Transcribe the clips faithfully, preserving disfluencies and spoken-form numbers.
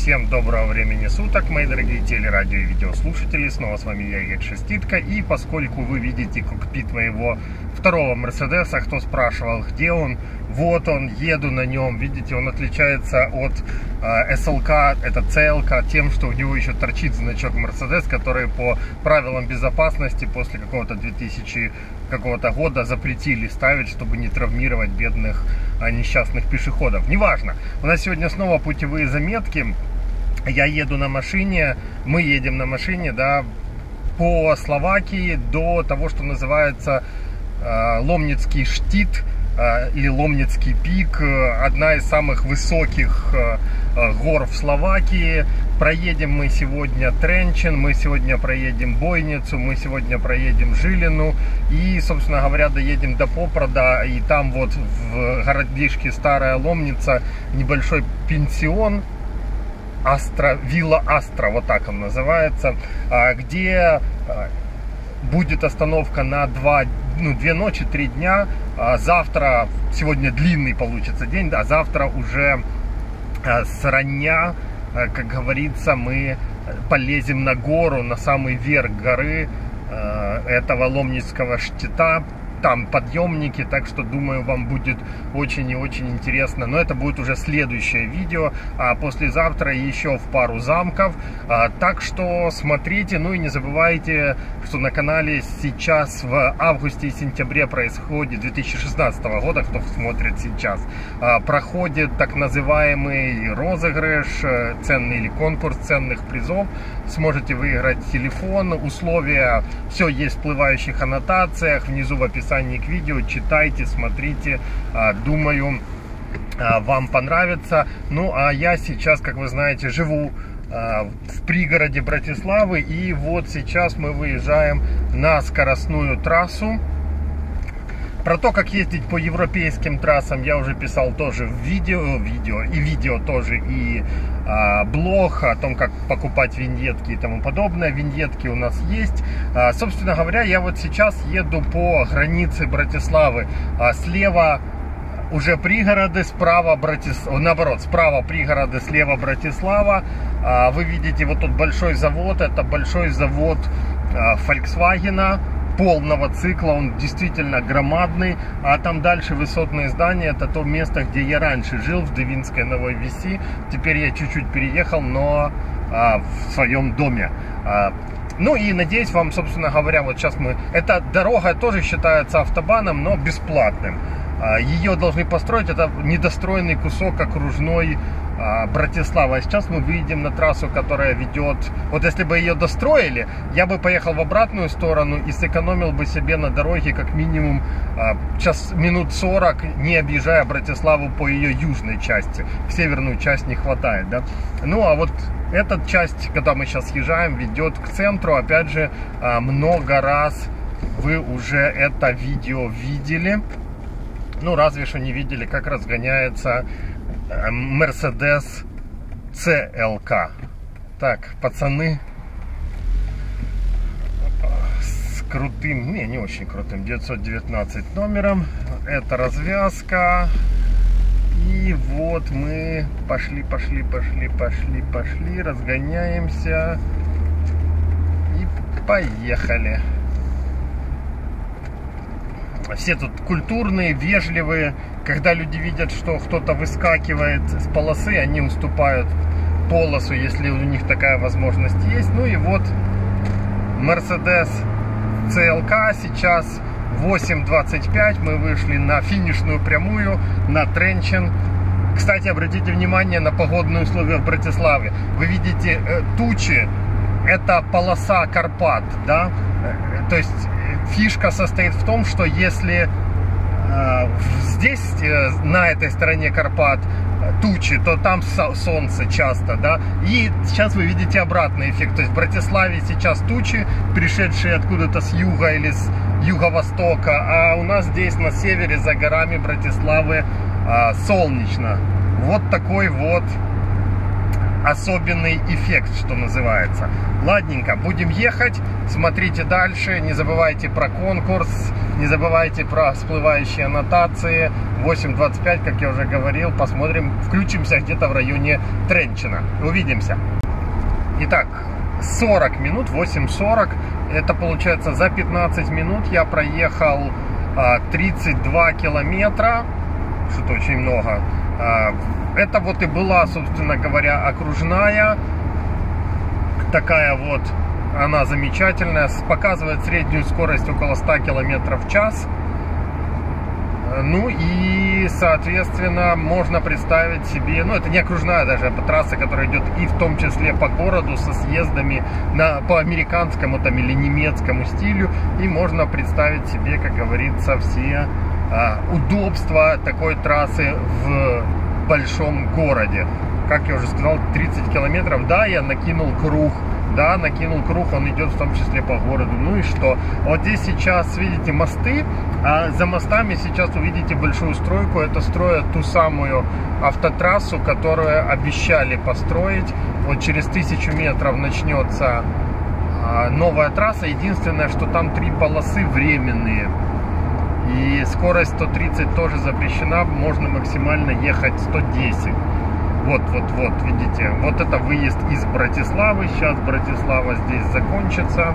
Всем доброго времени суток, мои дорогие телерадио и видеослушатели. Снова с вами я, Игорь Шеститко. И поскольку вы видите кокпит моего второго Мерседеса, кто спрашивал, где он, вот он, еду на нем. Видите, он отличается от э, эс эл ка, это цэ эл ка, тем, что у него еще торчит значок Мерседес, который по правилам безопасности после какого-то две тысячи какого-то года запретили ставить, чтобы не травмировать бедных а, несчастных пешеходов. Неважно. У нас сегодня снова путевые заметки. Я еду на машине, мы едем на машине, да, по Словакии до того, что называется э, Ломницкий штит э, или Ломницкий пик, одна из самых высоких э, гор в Словакии. Проедем мы сегодня Тренчин, мы сегодня проедем Бойницу, мы сегодня проедем Жилину и, собственно говоря, доедем до Попрода. И там вот в городишке Старая Ломница небольшой пенсион, Астра, вилла Астра, вот так он называется, где будет остановка на два, ну, две ночи, три дня. Завтра, сегодня длинный получится день, а завтра уже с рання, как говорится, мы полезем на гору, на самый верх горы этого Ломницкого штита. Там подъемники, так что, думаю, вам будет очень и очень интересно. Но это будет уже следующее видео, а послезавтра еще в пару замков. А, так что смотрите, ну и не забывайте, что на канале сейчас в августе и сентябре происходит, две тысячи шестнадцатого года, кто смотрит сейчас, а, проходит так называемый розыгрыш, ценный или конкурс ценных призов. Сможете выиграть телефон, условия, все есть в всплывающих аннотациях, внизу в описании к видео, читайте, смотрите, думаю, вам понравится. Ну, а я сейчас, как вы знаете, живу в пригороде Братиславы, и вот сейчас мы выезжаем на скоростную трассу. Про то, как ездить по европейским трассам, я уже писал тоже в видео, видео и видео тоже, и а, блог о том, как покупать виньетки и тому подобное. Виньетки у нас есть. А, собственно говоря, я вот сейчас еду по границе Братиславы. А, слева уже пригороды, справа Братислава, наоборот, справа пригороды, слева Братислава. А, вы видите вот тут большой завод, это большой завод а, Volkswagen. Полного цикла, он действительно громадный, а там дальше высотные здания, это то место, где я раньше жил, в Девинской Новой Веси. Теперь я чуть-чуть переехал, но а, в своем доме. А, ну и надеюсь, вам, собственно говоря, вот сейчас мы... Эта дорога тоже считается автобаном, но бесплатным. А, ее должны построить, это недостроенный кусок окружной Братислава. А сейчас мы выйдем на трассу, которая ведет... Вот если бы ее достроили, я бы поехал в обратную сторону и сэкономил бы себе на дороге как минимум час, минут сорок, не объезжая Братиславу по ее южной части. В северную часть не хватает, да? Ну, а вот эта часть, когда мы сейчас съезжаем, ведет к центру. Опять же, много раз вы уже это видео видели. Ну, разве что не видели, как разгоняется Мерседес цэ эл ка. Так, пацаны с крутым, не, не очень крутым, девятьсот девятнадцать номером. Это развязка. И вот мы пошли, пошли, пошли, пошли, пошли, разгоняемся и поехали. Все тут культурные, вежливые. Когда люди видят, что кто-то выскакивает с полосы, они уступают полосу, если у них такая возможность есть. Ну и вот Mercedes цэ эл ка. Сейчас восемь двадцать пять. Мы вышли на финишную прямую, на Тренчин. Кстати, обратите внимание на погодные условия в Братиславе. Вы видите э, тучи. Это полоса Карпат, да? То есть фишка состоит в том, что если э, здесь, э, на этой стороне Карпат, э, тучи, то там солнце часто, да? И сейчас вы видите обратный эффект. То есть в Братиславе сейчас тучи, пришедшие откуда-то с юга или с юго-востока, а у нас здесь на севере, за горами Братиславы, э, солнечно. Вот такой вот особенный эффект, что называется. Ладненько, будем ехать, смотрите дальше, не забывайте про конкурс, не забывайте про всплывающие аннотации. восемь двадцать пять, как я уже говорил, посмотрим, включимся где-то в районе Тренчина. Увидимся. Итак, сорок минут, восемь сорок, это получается за пятнадцать минут я проехал а, тридцать два километра, что-то очень много. А, это вот и была, собственно говоря, окружная, такая вот, она замечательная, показывает среднюю скорость около ста километров в час. Ну и, соответственно, можно представить себе, ну это не окружная даже, а трасса, которая идет и в том числе по городу со съездами на, по американскому там или немецкому стилю. И можно представить себе, как говорится, все а, удобства такой трассы в большом городе. Как я уже сказал, тридцать километров, да, я накинул круг. Да, накинул круг, он идет в том числе по городу. Ну и что? Вот здесь сейчас видите мосты, а за мостами сейчас увидите большую стройку. Это строят ту самую автотрассу, которую обещали построить. Вот через тысячу метров начнется а, новая трасса. Единственное, что там три полосы временные. И скорость сто тридцать тоже запрещена. Можно максимально ехать сто десять. Вот, вот, вот, видите, вот это выезд из Братиславы. Сейчас Братислава здесь закончится.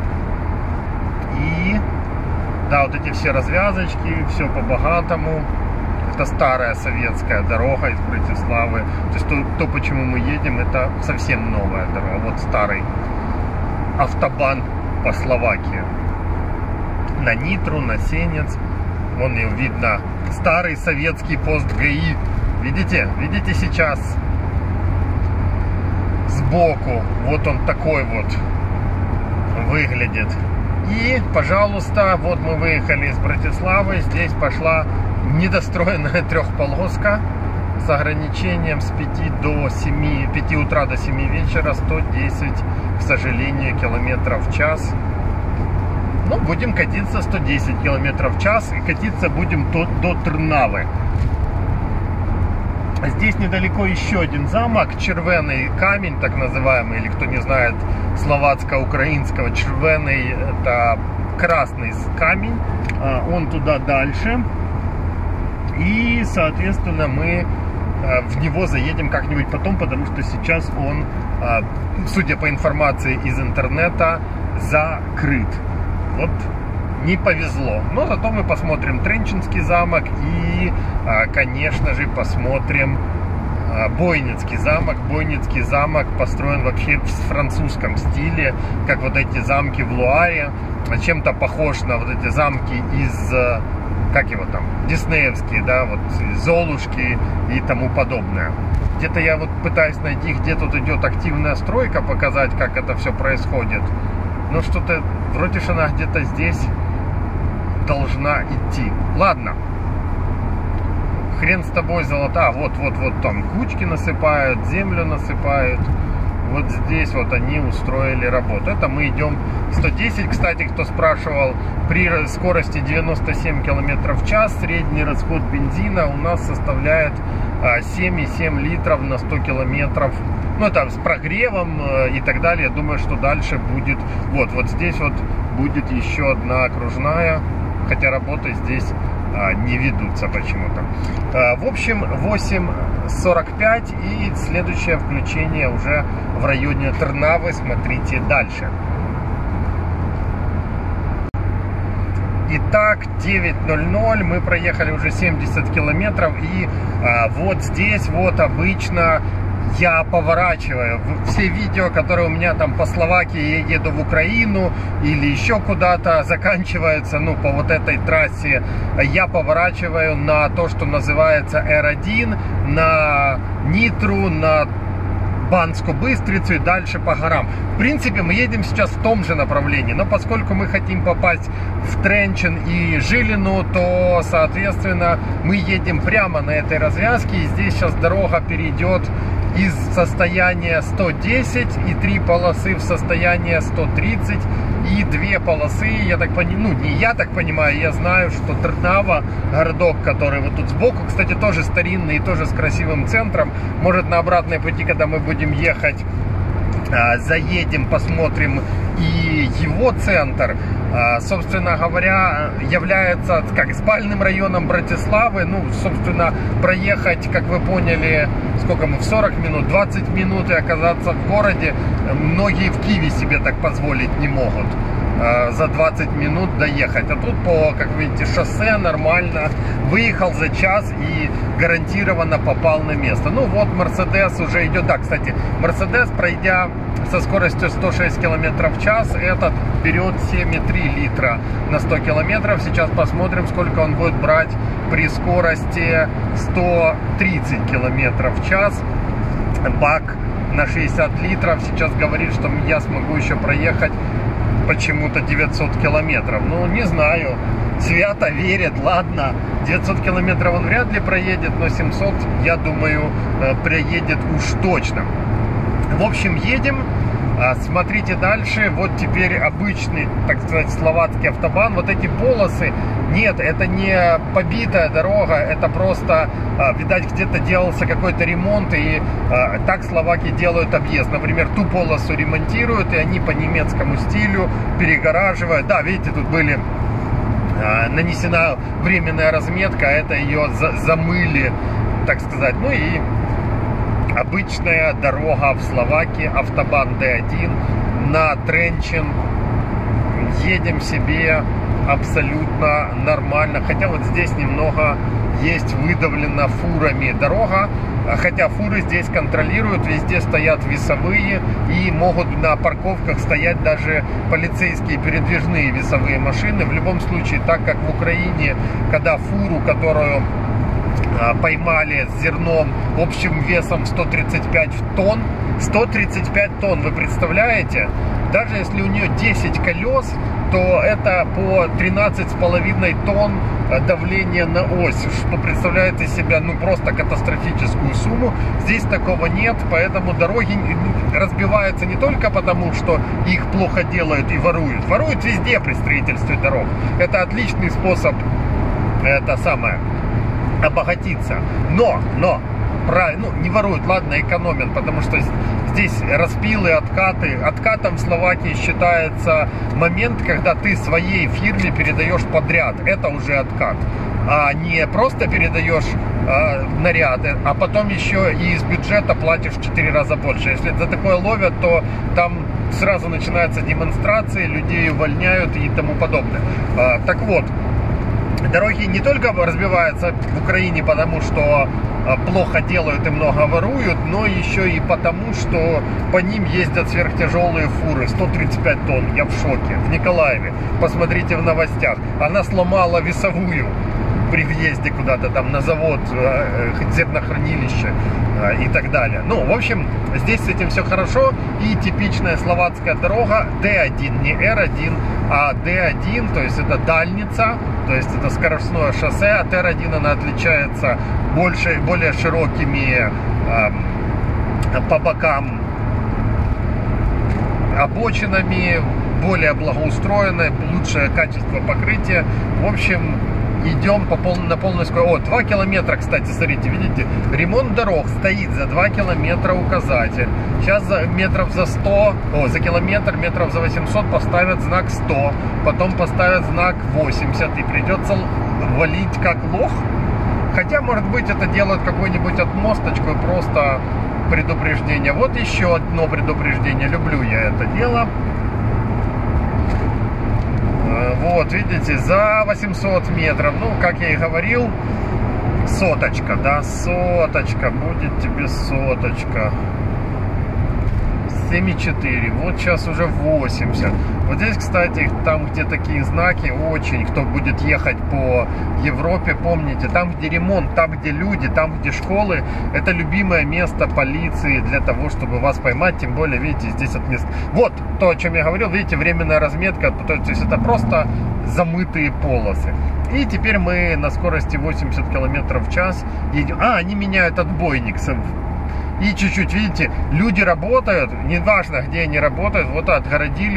И, да, вот эти все развязочки, все по-богатому. Это старая советская дорога из Братиславы. То есть то, то, почему мы едем, это совсем новая дорога. Вот старый автобан по Словакии. На Нитру, на Сенец. Вон ее видно. Старый советский пост ГАИ. Видите? Видите сейчас сбоку? Вот он такой вот выглядит. И, пожалуйста, вот мы выехали из Братиславы. Здесь пошла недостроенная трехполоска с ограничением с пяти до семи, пяти утра до семи вечера, сто десять, к сожалению, километров в час. Ну, будем катиться сто десять километров в час, и катиться будем до, до Трнавы. Здесь недалеко еще один замок, Червеный камень, так называемый, или кто не знает словацко-украинского, Червеный — это красный камень, он туда дальше, и, соответственно, мы в него заедем как-нибудь потом, потому что сейчас он, судя по информации из интернета, закрыт. Вот. Не повезло, но зато мы посмотрим Тренчинский замок и, конечно же, посмотрим Бойницкий замок. Бойницкий замок построен вообще в французском стиле, как вот эти замки в Луаре, чем-то похож на вот эти замки из, как его там, диснеевские, да, вот Золушки и тому подобное. Где-то я вот пытаюсь найти, где тут идет активная стройка, показать, как это все происходит. Но что-то, вроде же она где-то здесь должна идти. Ладно. Хрен с тобой, золота. Вот, вот, вот там кучки насыпают, землю насыпают. Вот здесь вот они устроили работу. Это мы идем сто десять. Кстати, кто спрашивал, при скорости девяносто семь километров в час средний расход бензина у нас составляет семь и семь литров на сто километров. Ну, там с прогревом и так далее. Я думаю, что дальше будет. Вот, вот здесь вот будет еще одна окружная. Хотя работы здесь а, не ведутся почему-то. А, в общем, восемь сорок пять, и следующее включение уже в районе Трнавы. Смотрите дальше. Итак, девять ноль ноль, мы проехали уже семьдесят километров, и а, вот здесь вот обычно я поворачиваю. Все видео, которые у меня там по Словакии, я еду в Украину или еще куда-то, заканчиваются, ну, по вот этой трассе, я поворачиваю на то, что называется эр один, на Нитру, на Банскую Быстрицу и дальше по горам. В принципе, мы едем сейчас в том же направлении, но поскольку мы хотим попасть в Тренчин и Жилину, то, соответственно, мы едем прямо на этой развязке, и здесь сейчас дорога перейдет из состояния сто десять и три полосы в состояние сто тридцать. и две полосы, я так понимаю, ну не я так понимаю, я знаю, что Трнава, городок, который вот тут сбоку, кстати, тоже старинный и тоже с красивым центром, может на обратной пути, когда мы будем ехать, заедем, посмотрим и его центр, собственно говоря, является как спальным районом Братиславы. Ну, собственно, проехать, как вы поняли, сколько мы, в сорок минут, двадцать минут и оказаться в городе, многие в Киеве себе так позволить не могут за двадцать минут доехать. А тут по, как видите, шоссе нормально, выехал за час и гарантированно попал на место. Ну вот, Мерседес уже идет. Да, кстати, Мерседес, пройдя со скоростью сто шесть километров в час, этот берет семь и три литра на сто километров. Сейчас посмотрим, сколько он будет брать при скорости сто тридцать километров в час. Бак на шестьдесят литров сейчас говорит, что я смогу еще проехать почему-то девятьсот километров. Ну, не знаю, свято верит, ладно. девятьсот километров он вряд ли проедет, но семьсот, я думаю, проедет уж точно. В общем, едем. Смотрите дальше. Вот теперь обычный, так сказать, словацкий автобан. Вот эти полосы, нет, это не побитая дорога, это просто, видать, где-то делался какой-то ремонт, и так словаки делают объезд. Например, ту полосу ремонтируют, и они по немецкому стилю перегораживают. Да, видите, тут были нанесена временная разметка, это ее замыли, так сказать. Ну и обычная дорога в Словакии, автобан Д один на Тренчин. Едем себе абсолютно нормально. Хотя вот здесь немного есть выдавлена фурами дорога. Хотя фуры здесь контролируют, везде стоят весовые, и могут на парковках стоять даже полицейские передвижные весовые машины. В любом случае, так как в Украине, когда фуру, которую поймали с зерном общим весом сто тридцать пять тонн, сто тридцать пять тонн, вы представляете? Даже если у нее десять колес, то это по тринадцать с половиной тонн давления на ось, что представляет из себя, ну, просто катастрофическую сумму. Здесь такого нет, поэтому дороги разбиваются не только потому, что их плохо делают и воруют. Воруют везде при строительстве дорог. Это отличный способ, это самое, обогатиться. Но, но, правильно, ну, не воруют, ладно, экономят, потому что здесь распилы, откаты. Откатом в Словакии считается момент, когда ты своей фирме передаешь подряд. Это уже откат. А не просто передаешь э, наряды, а потом еще и из бюджета платишь в четыре раза больше. Если за такое ловят, то там сразу начинаются демонстрации, людей увольняют и тому подобное. Э, так вот, дороги не только разбиваются в Украине, потому что плохо делают и много воруют, но еще и потому, что по ним ездят сверхтяжелые фуры, сто тридцать пять тонн. Я в шоке. В Николаеве, посмотрите в новостях, она сломала весовую при въезде куда-то там на завод, зернохранилище и так далее. Ну, в общем, здесь с этим все хорошо. И типичная словацкая дорога Д один, не Р один, а Д один, то есть это дальница, то есть это скоростное шоссе. От Р один она отличается больше, более широкими э, по бокам обочинами, более благоустроенное, лучшее качество покрытия. В общем, идем по пол... на полной скорости. О, два километра, кстати, смотрите, видите, ремонт дорог стоит за два километра указатель. Сейчас за метров за сто, о, за километр, метров за восемьсот поставят знак сто, потом поставят знак восемьдесят, и придется валить как лох. Хотя, может быть, это делают какую-нибудь отмосточку, просто предупреждение. Вот еще одно предупреждение. Люблю я это дело. Вот, видите, за восемьсот метров, ну, как я и говорил, соточка, да, соточка, будет тебе соточка. семь и четыре, вот сейчас уже восемьдесят. Вот здесь, кстати, там, где такие знаки, очень, кто будет ехать по Европе, помните, там, где ремонт, там, где люди, там, где школы, это любимое место полиции для того, чтобы вас поймать, тем более, видите, здесь от мест. Вот то, о чем я говорил, видите, временная разметка, то есть это просто замытые полосы. И теперь мы на скорости восемьдесят километров в час едем. А, они меняют отбойник. И чуть-чуть, видите, люди работают, неважно, где они работают, вот отгородили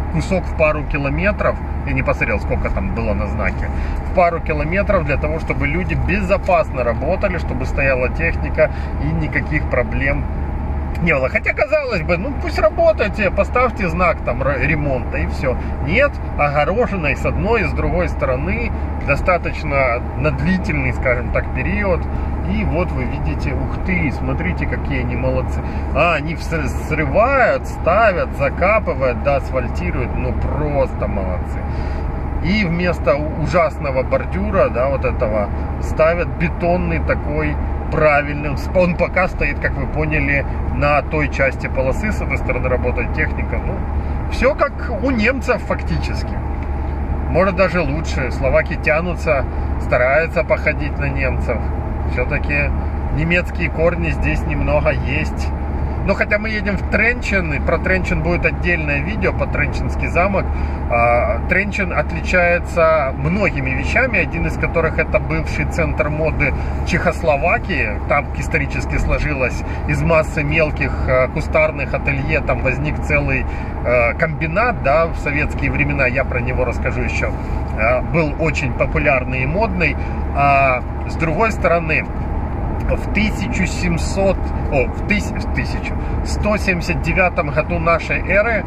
кусок в пару километров, я не посмотрел, сколько там было на знаке, в пару километров для того, чтобы люди безопасно работали, чтобы стояла техника и никаких проблем не было. Хотя, казалось бы, ну пусть работайте, поставьте знак там ремонта и все. Нет, огороженной с одной и с другой стороны достаточно на длительный, скажем так, период. И вот вы видите, ух ты, смотрите, какие они молодцы. А, они срывают, ставят, закапывают, да, асфальтируют, ну просто молодцы. И вместо ужасного бордюра, да, вот этого, ставят бетонный такой правильный. Он пока стоит, как вы поняли, на той части полосы, с этой стороны работает техника. Ну, все как у немцев фактически. Может даже лучше. Словаки тянутся, стараются походить на немцев. Все-таки немецкие корни здесь немного есть. Но хотя мы едем в Тренчин, и про Тренчин будет отдельное видео, по Тренчинский замок. Тренчин отличается многими вещами, один из которых это бывший центр моды Чехословакии. Там исторически сложилось из массы мелких кустарных ателье, там возник целый комбинат, да, в советские времена, я про него расскажу еще. Был очень популярный и модный. А с другой стороны, в тысяча семьсот, о, в тысяча сто семьдесят девятом году нашей эры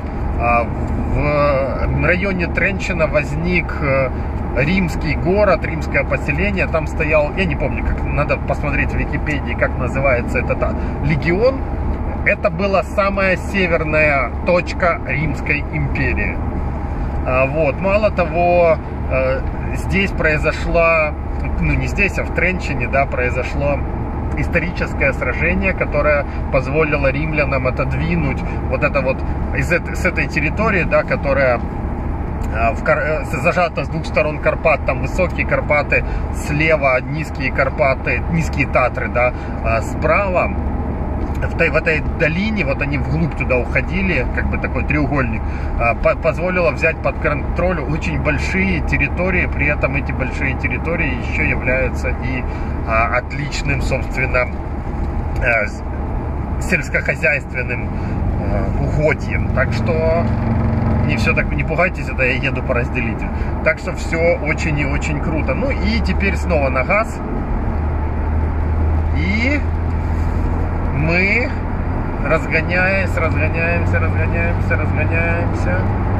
в районе Тренчина возник римский город, римское поселение. Там стоял, я не помню, как, надо посмотреть в Википедии, как называется этот легион. Это была самая северная точка Римской империи. Вот, мало того, здесь произошла, ну не здесь, а в Тренчине, да, произошло историческое сражение, которое позволило римлянам отодвинуть вот это вот из этой, с этой территории, да, которая в, зажата с двух сторон Карпат, там высокие Карпаты, слева низкие Карпаты, низкие Татры, да, справа. В, той, в этой долине, вот они вглубь туда уходили, как бы такой треугольник, по позволило взять под контроль очень большие территории, при этом эти большие территории еще являются и а, отличным, собственно, а, сельскохозяйственным а, угодьем. Так что не все так, не пугайтесь, это я еду по разделителю. Так что все очень и очень круто. Ну и теперь снова на газ. И мы, разгоняясь, разгоняемся, разгоняемся, разгоняемся.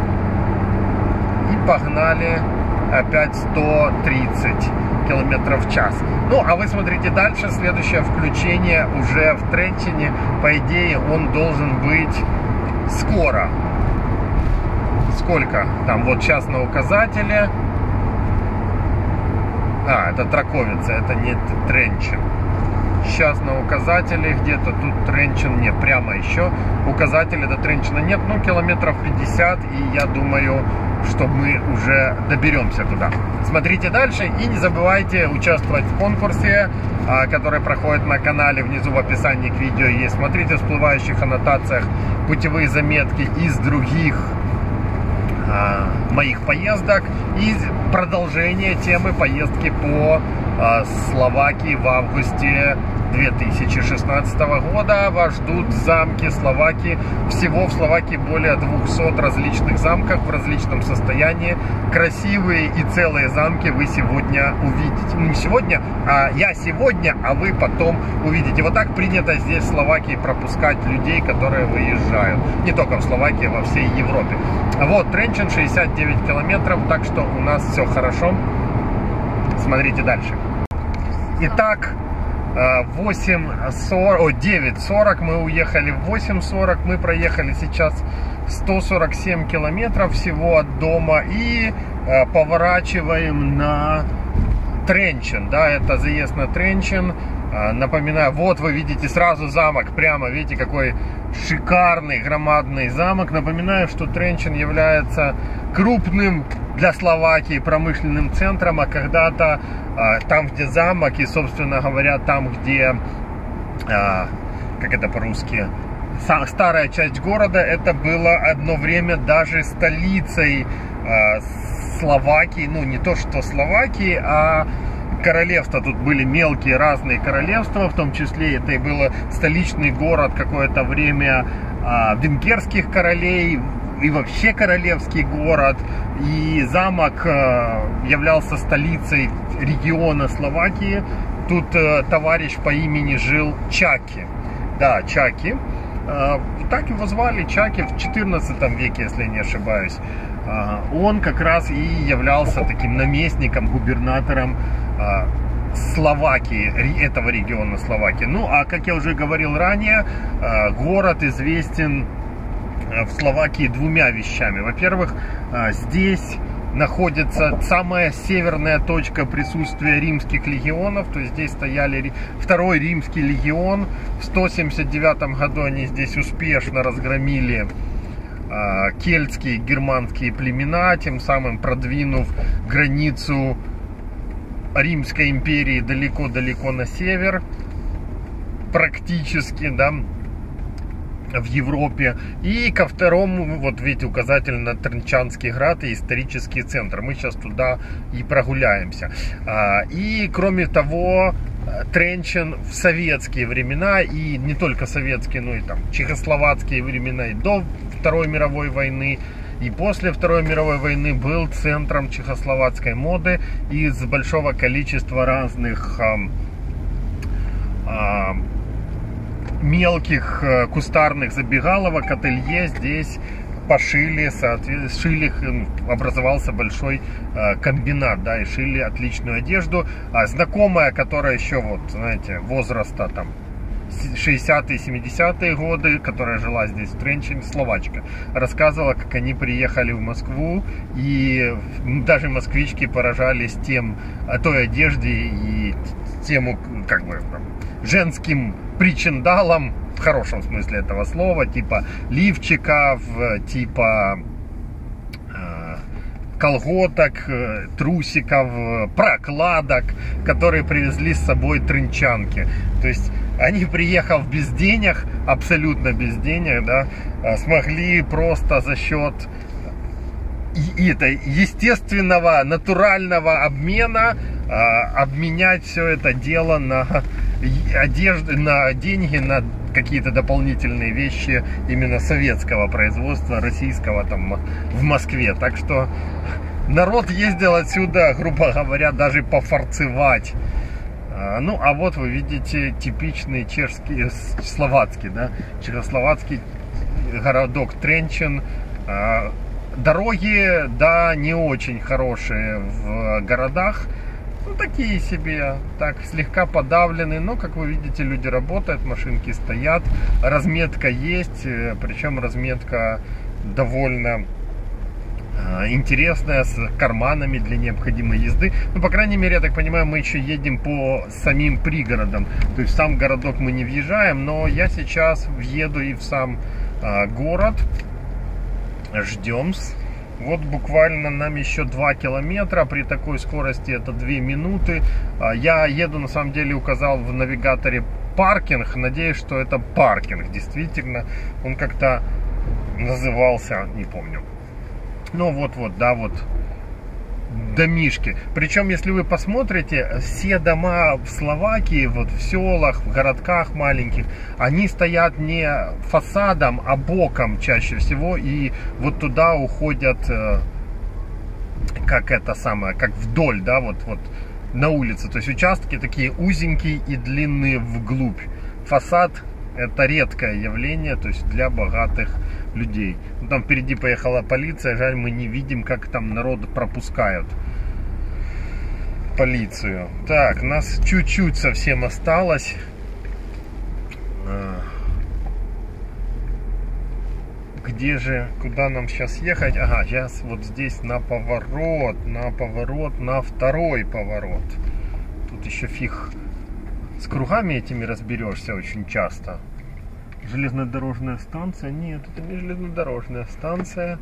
И погнали опять сто тридцать километров в час. Ну, а вы смотрите дальше. Следующее включение уже в Тренчине. По идее, он должен быть скоро. Сколько? Там вот сейчас на указателе. А, это Траковица, это не Тренчин. Сейчас на указателе где-то, тут Тренчин нет, прямо еще указателя до Тренчина нет, ну километров пятьдесят, и я думаю, что мы уже доберемся туда. Смотрите дальше и не забывайте участвовать в конкурсе, который проходит на канале, внизу в описании к видео есть. Смотрите в всплывающих аннотациях путевые заметки из других а, моих поездок и продолжение темы поездки по а, Словакии в августе две тысячи шестнадцатого года. Вас ждут замки Словакии. Всего в Словакии более двухсот различных замков в различном состоянии. Красивые и целые замки вы сегодня увидите. Ну, не сегодня, а я сегодня, а вы потом увидите. Вот так принято здесь в Словакии пропускать людей, которые выезжают. Не только в Словакии, во всей Европе. Вот, Тренчин шестьдесят девять километров, так что у нас все хорошо. Смотрите дальше. Итак, восемь сорок, о, девять сорок мы уехали, в восемь сорок мы проехали сейчас сто сорок семь километров всего от дома и э, поворачиваем на Тренчин, да, это заезд на Тренчин. Э, напоминаю, вот вы видите сразу замок, прямо видите, какой шикарный громадный замок. Напоминаю, что Тренчин является крупным для Словакии промышленным центром, а когда-то а, там, где замок, и, собственно говоря, там, где, а, как это по-русски, старая часть города, это было одно время даже столицей а, Словакии, ну, не то что Словакии, а королевства. Тут были мелкие разные королевства, в том числе это и был столичный город какое-то время а, венгерских королей, и вообще королевский город, и замок являлся столицей региона Словакии. Тут товарищ по имени жил Чаки. Да, Чаки. Так его звали, Чаки, в четырнадцатом веке, если не ошибаюсь. Он как раз и являлся таким наместником, губернатором Словакии, этого региона Словакии. Ну, а как я уже говорил ранее, город известен в Словакии двумя вещами. Во-первых, здесь находится самая северная точка присутствия римских легионов. То есть здесь стояли второй римский легион. В сто семьдесят девятом году они здесь успешно разгромили э, кельтские, германские племена, тем самым продвинув границу Римской империи далеко-далеко на север, практически, да, в Европе. И ко второму, вот видите, указатель на Трнчанский град и исторический центр. Мы сейчас туда и прогуляемся. И кроме того, Тренчин в советские времена, и не только советские, но и там чехословацкие времена, и до Второй мировой войны, и после Второй мировой войны был центром чехословацкой моды из большого количества разных а, а, мелких кустарных забегаловок, ателье здесь пошили, соответственно, шили, образовался большой э, комбинат, да, и шили отличную одежду. А знакомая, которая еще вот, знаете, возраста там шестидесятые, семидесятые годы, которая жила здесь в Тренчине, словачка, рассказывала, как они приехали в Москву, и даже москвички поражались тем, той одежде и тему, как бы, женским причиндалом, в хорошем смысле этого слова, типа лифчиков, типа э, колготок, э, трусиков, э, прокладок, которые привезли с собой трынчанки. То есть они, приехав без денег, абсолютно без денег, да, смогли просто за счет и, это, естественного, натурального обмена э, обменять все это дело на одежды, на деньги, на какие-то дополнительные вещи именно советского производства, российского там в Москве. Так что народ ездил отсюда, грубо говоря, даже пофарцевать. Ну, а вот вы видите типичный чешский, словацкий, да, чехословацкий городок Тренчин. Дороги, да, не очень хорошие в городах. Ну, такие себе, так, слегка подавлены, но, как вы видите, люди работают, машинки стоят, разметка есть, причем разметка довольно э, интересная, с карманами для необходимой езды. Ну, по крайней мере, я так понимаю, мы еще едем по самим пригородам, то есть в сам городок мы не въезжаем, но я сейчас въеду и в сам э, город, ждем-с. Вот буквально нам еще два километра, при такой скорости это две минуты. Я еду, на самом деле, указал в навигаторе паркинг, надеюсь, что это паркинг, действительно. Он как-то назывался, не помню. Ну вот-вот, да, вот домишки. Причем, если вы посмотрите, все дома в Словакии, вот в селах, в городках маленьких, они стоят не фасадом, а боком чаще всего, и вот туда уходят, как это самое, как вдоль, да, вот, вот на улице. То есть участки такие узенькие и длинные вглубь. Фасад — это редкое явление, то есть для богатых людей. Ну, там впереди поехала полиция, жаль, мы не видим, как там народ пропускают полицию. Так, нас чуть-чуть совсем осталось. Где же, куда нам сейчас ехать? Ага, сейчас вот здесь на поворот, на поворот, на второй поворот. Тут еще фиг с кругами этими разберешься очень часто. Железнодорожная станция? Нет, это не железнодорожная станция.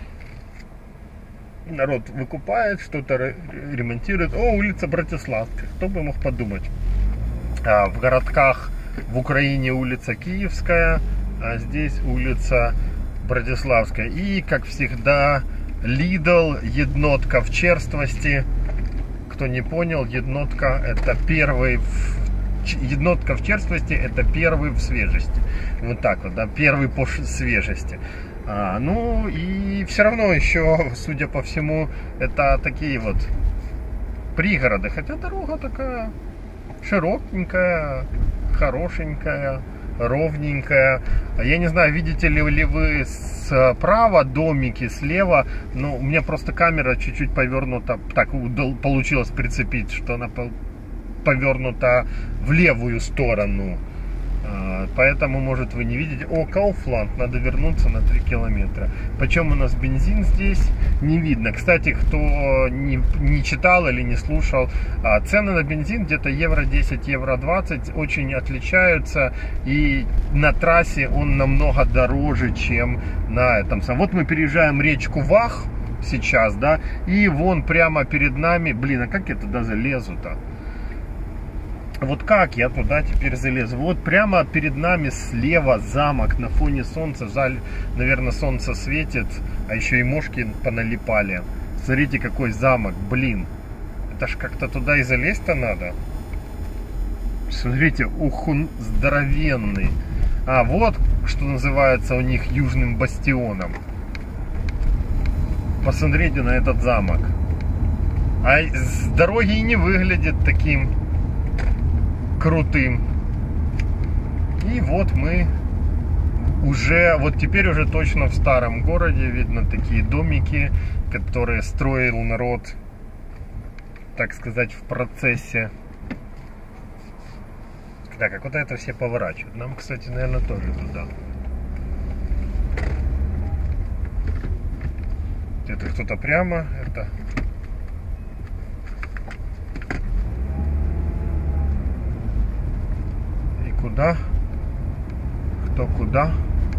Народ выкупает, что-то ремонтирует. О, улица Братиславская. Кто бы мог подумать. А в городках в Украине улица Киевская, а здесь улица Братиславская. И, как всегда, Лидл, Еднотка в черствости. Кто не понял, Еднотка — это первый в Еднотка в черствости — это первый в свежести. Вот так вот, да, первый по свежести. А, ну и все равно еще, судя по всему, это такие вот пригороды. Хотя дорога такая широкенькая, хорошенькая, ровненькая. Я не знаю, видите ли, ли вы справа домики, слева. Но у меня просто камера чуть-чуть повернута. Так получилось прицепить, что она повернута в левую сторону. Поэтому, может, вы не видите. О, Kaufland, надо вернуться на три километра. Почем у нас бензин здесь, не видно. Кстати, кто не, не читал или не слушал, цены на бензин где-то евро десять, евро двадцать очень отличаются. И на трассе он намного дороже, чем на этом. Вот мы переезжаем речку Вах сейчас, да, и вон прямо перед нами, блин, а как я туда залезу-то? Вот как я туда теперь залезу? Вот прямо перед нами слева замок на фоне солнца. Жаль, наверное, солнце светит, а еще и мошки поналипали. Смотрите, какой замок, блин. Это ж как-то туда и залезть-то надо. Смотрите, ух, он здоровенный. А, вот что называется у них южным бастионом. Посмотрите на этот замок. А с дороги и не выглядит таким крутым. И вот мы уже, вот теперь уже точно в старом городе. Видно такие домики, которые строил народ, так сказать, в процессе. Так, а куда это все поворачивают? Нам, кстати, наверное, тоже туда. Это кто-то прямо, это... Куда? Кто куда?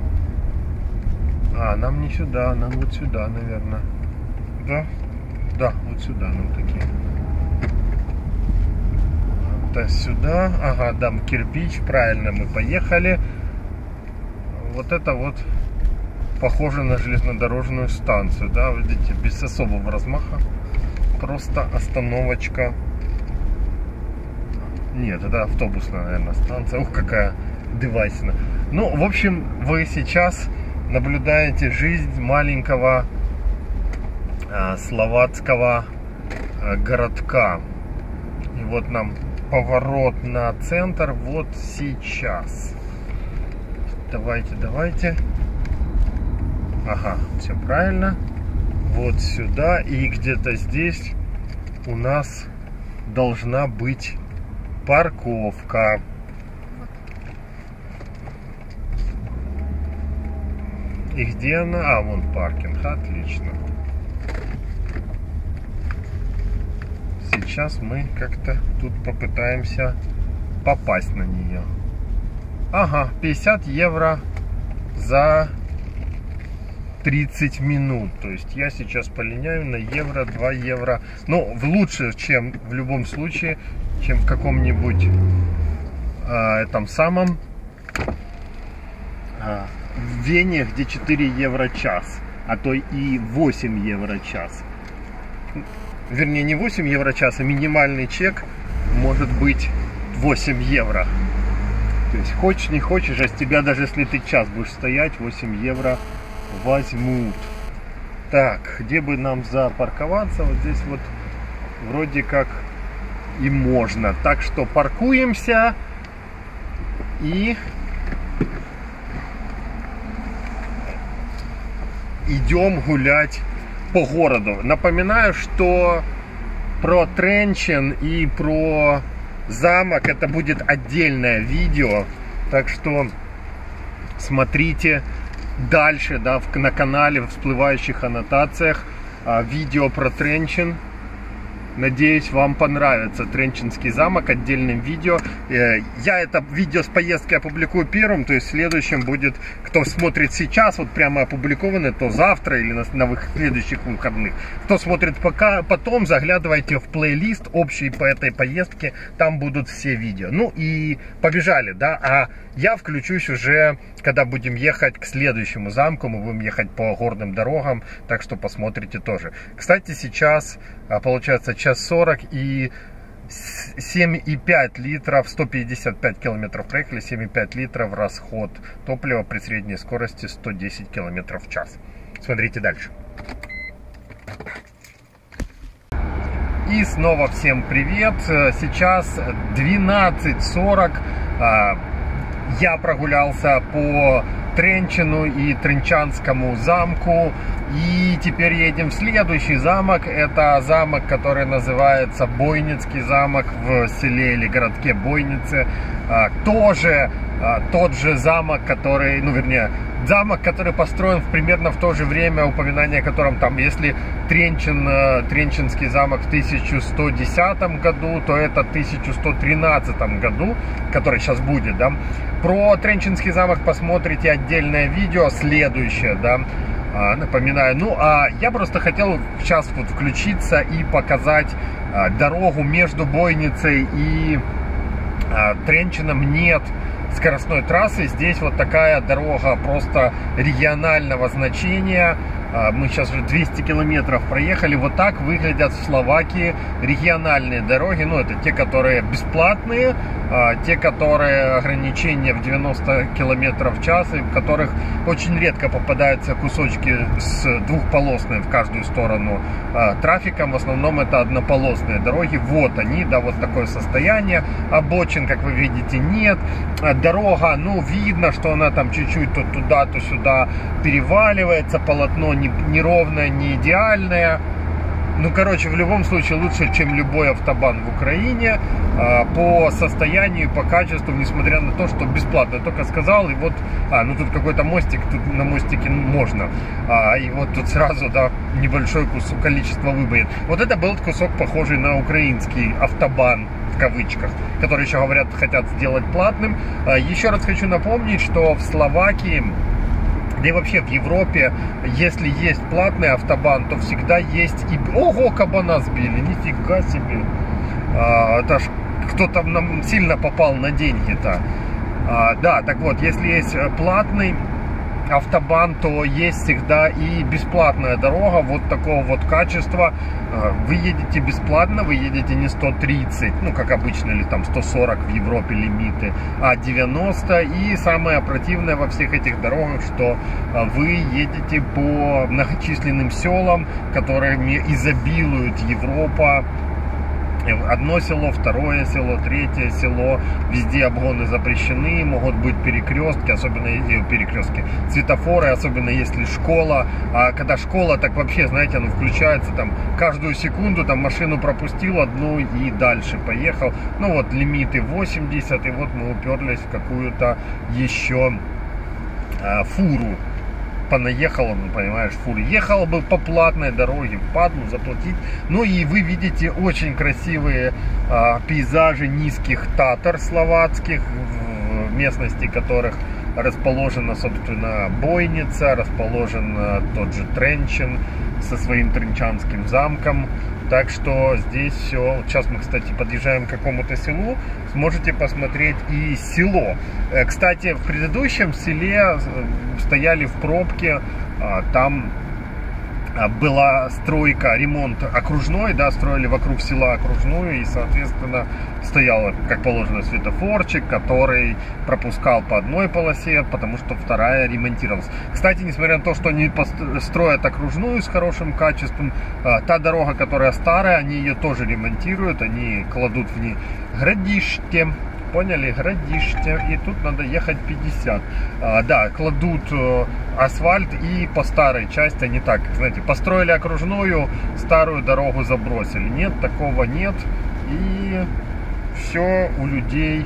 А, нам не сюда, нам вот сюда, наверное. Да? Да, вот сюда нам такие. Это сюда. Ага, дам кирпич. Правильно, мы поехали. Вот это вот похоже на железнодорожную станцию. Да, видите, без особого размаха. Просто остановочка. Нет, это автобусная, наверное, станция. Ух, какая девайсная. Ну, в общем, вы сейчас наблюдаете жизнь маленького а, словацкого а, городка. И вот нам поворот на центр вот сейчас. Давайте, давайте. Ага, все правильно. Вот сюда. И где-то здесь у нас должна быть парковка. И где она? А, вон паркинг. Отлично. Сейчас мы как-то тут попытаемся попасть на нее. Ага, пятьдесят евро за тридцать минут. То есть я сейчас полиняю на евро, два евро. Ну, лучше, чем в любом случае, чем в каком-нибудь а, этом самом а, в Вене, где четыре евро час, а то и восемь евро час. Вернее, не восемь евро час, а минимальный чек может быть восемь евро. То есть хочешь не хочешь, а с тебя даже если ты час будешь стоять, восемь евро возьмут. Так, где бы нам запарковаться? Вот здесь вот вроде как и можно. Так что паркуемся и идем гулять по городу. Напоминаю, что про Тренчин и про замок это будет отдельное видео. Так что смотрите дальше, да, в, на канале в всплывающих аннотациях а, видео про Тренчин. Надеюсь, вам понравится Тренчинский замок, отдельным видео. Я это видео с поездки опубликую первым, то есть следующим будет, кто смотрит сейчас, вот прямо опубликовано, то завтра или на, на следующих выходных. Кто смотрит пока, потом заглядывайте в плейлист общий по этой поездке, там будут все видео. Ну и побежали, да, а я включусь уже, когда будем ехать к следующему замку, мы будем ехать по горным дорогам, так что посмотрите тоже. Кстати, сейчас получается час сорок, и семь и пять литров, сто пятьдесят пять километров проехали, семь и пять литров расход топлива при средней скорости сто десять километров в час. Смотрите дальше. И снова всем привет. Сейчас двенадцать сорок. Я прогулялся по Тренчину и Тренчанскому замку. И теперь едем в следующий замок. Это замок, который называется Бойницкий замок в селе или городке Бойницы. Тоже тот же замок, который, ну вернее, замок, который построен примерно в то же время, упоминание о котором там, если Тренчин, Тренчинский замок в тысяча сто десятом году, то это в тысяча сто тринадцатом году, который сейчас будет, да. Про Тренчинский замок посмотрите отдельное видео, следующее, да, напоминаю. Ну, а я просто хотел сейчас вот включиться и показать дорогу между Бойницей и Тренчином. Нет скоростной трассы, здесь вот такая дорога просто регионального значения. Мы сейчас уже двести километров проехали. Вот так выглядят в Словакии региональные дороги. Ну, это те, которые бесплатные, те, которые ограничения в девяносто километров в час, и в которых очень редко попадаются кусочки с двухполосной в каждую сторону трафиком. В основном это однополосные дороги. Вот они, да, вот такое состояние. Обочин, как вы видите, нет. Дорога, ну, видно, что она там чуть-чуть то туда, то сюда переваливается. Полотно неровное, не идеальное. Ну, короче, в любом случае лучше, чем любой автобан в Украине. По состоянию, по качеству, несмотря на то, что бесплатно. Только сказал, и вот, а, ну тут какой-то мостик, тут на мостике можно. А, и вот тут сразу, да, небольшое кусок, количество выбоин. Вот это был кусок, похожий на украинский автобан, в кавычках, который еще, говорят, хотят сделать платным. Еще раз хочу напомнить, что в Словакии, да и вообще в Европе, если есть платный автобан, то всегда есть и... Ого, кабана сбили, нифига себе. А, это ж кто-то нам сильно попал на деньги-то. А, да, так вот, если есть платный автобан, то есть всегда и бесплатная дорога вот такого вот качества. Вы едете бесплатно, вы едете не сто тридцать, ну как обычно, или там сто сорок в Европе лимиты, а девяносто. И самое противное во всех этих дорогах, что вы едете по многочисленным селам, которыми изобилует Европа. Одно село, второе село, третье село, везде обгоны запрещены, могут быть перекрестки, особенно перекрестки, светофоры, особенно если школа. А когда школа, так вообще, знаете, оно включается там каждую секунду, там машину пропустил одну и дальше поехал. Ну вот лимиты восемьдесят, и вот мы уперлись в какую-то еще а, фуру. Понаехала, ну, понимаешь, фура. Ехала бы по платной дороге, впадлу заплатить. Ну и вы видите очень красивые а, пейзажи низких Татар словацких, в местности которых расположена, собственно, Бойница, расположен а, тот же Тренчин со своим Тренчанским замком. Так что здесь все. Сейчас мы, кстати, подъезжаем к какому-то селу. Сможете посмотреть и село. Кстати, в предыдущем селе стояли в пробке. Там была стройка, ремонт окружной, да, строили вокруг села окружную, и, соответственно, стоял, как положено, светофорчик, который пропускал по одной полосе, потому что вторая ремонтировалась. Кстати, несмотря на то, что они строят окружную с хорошим качеством, та дорога, которая старая, они ее тоже ремонтируют, они кладут в ней градишки. Поняли, градишьте, и тут надо ехать пятьдесят. А, да, кладут э, асфальт, и по старой части они так, знаете, построили окружную, старую дорогу забросили. Нет, такого нет. И все у людей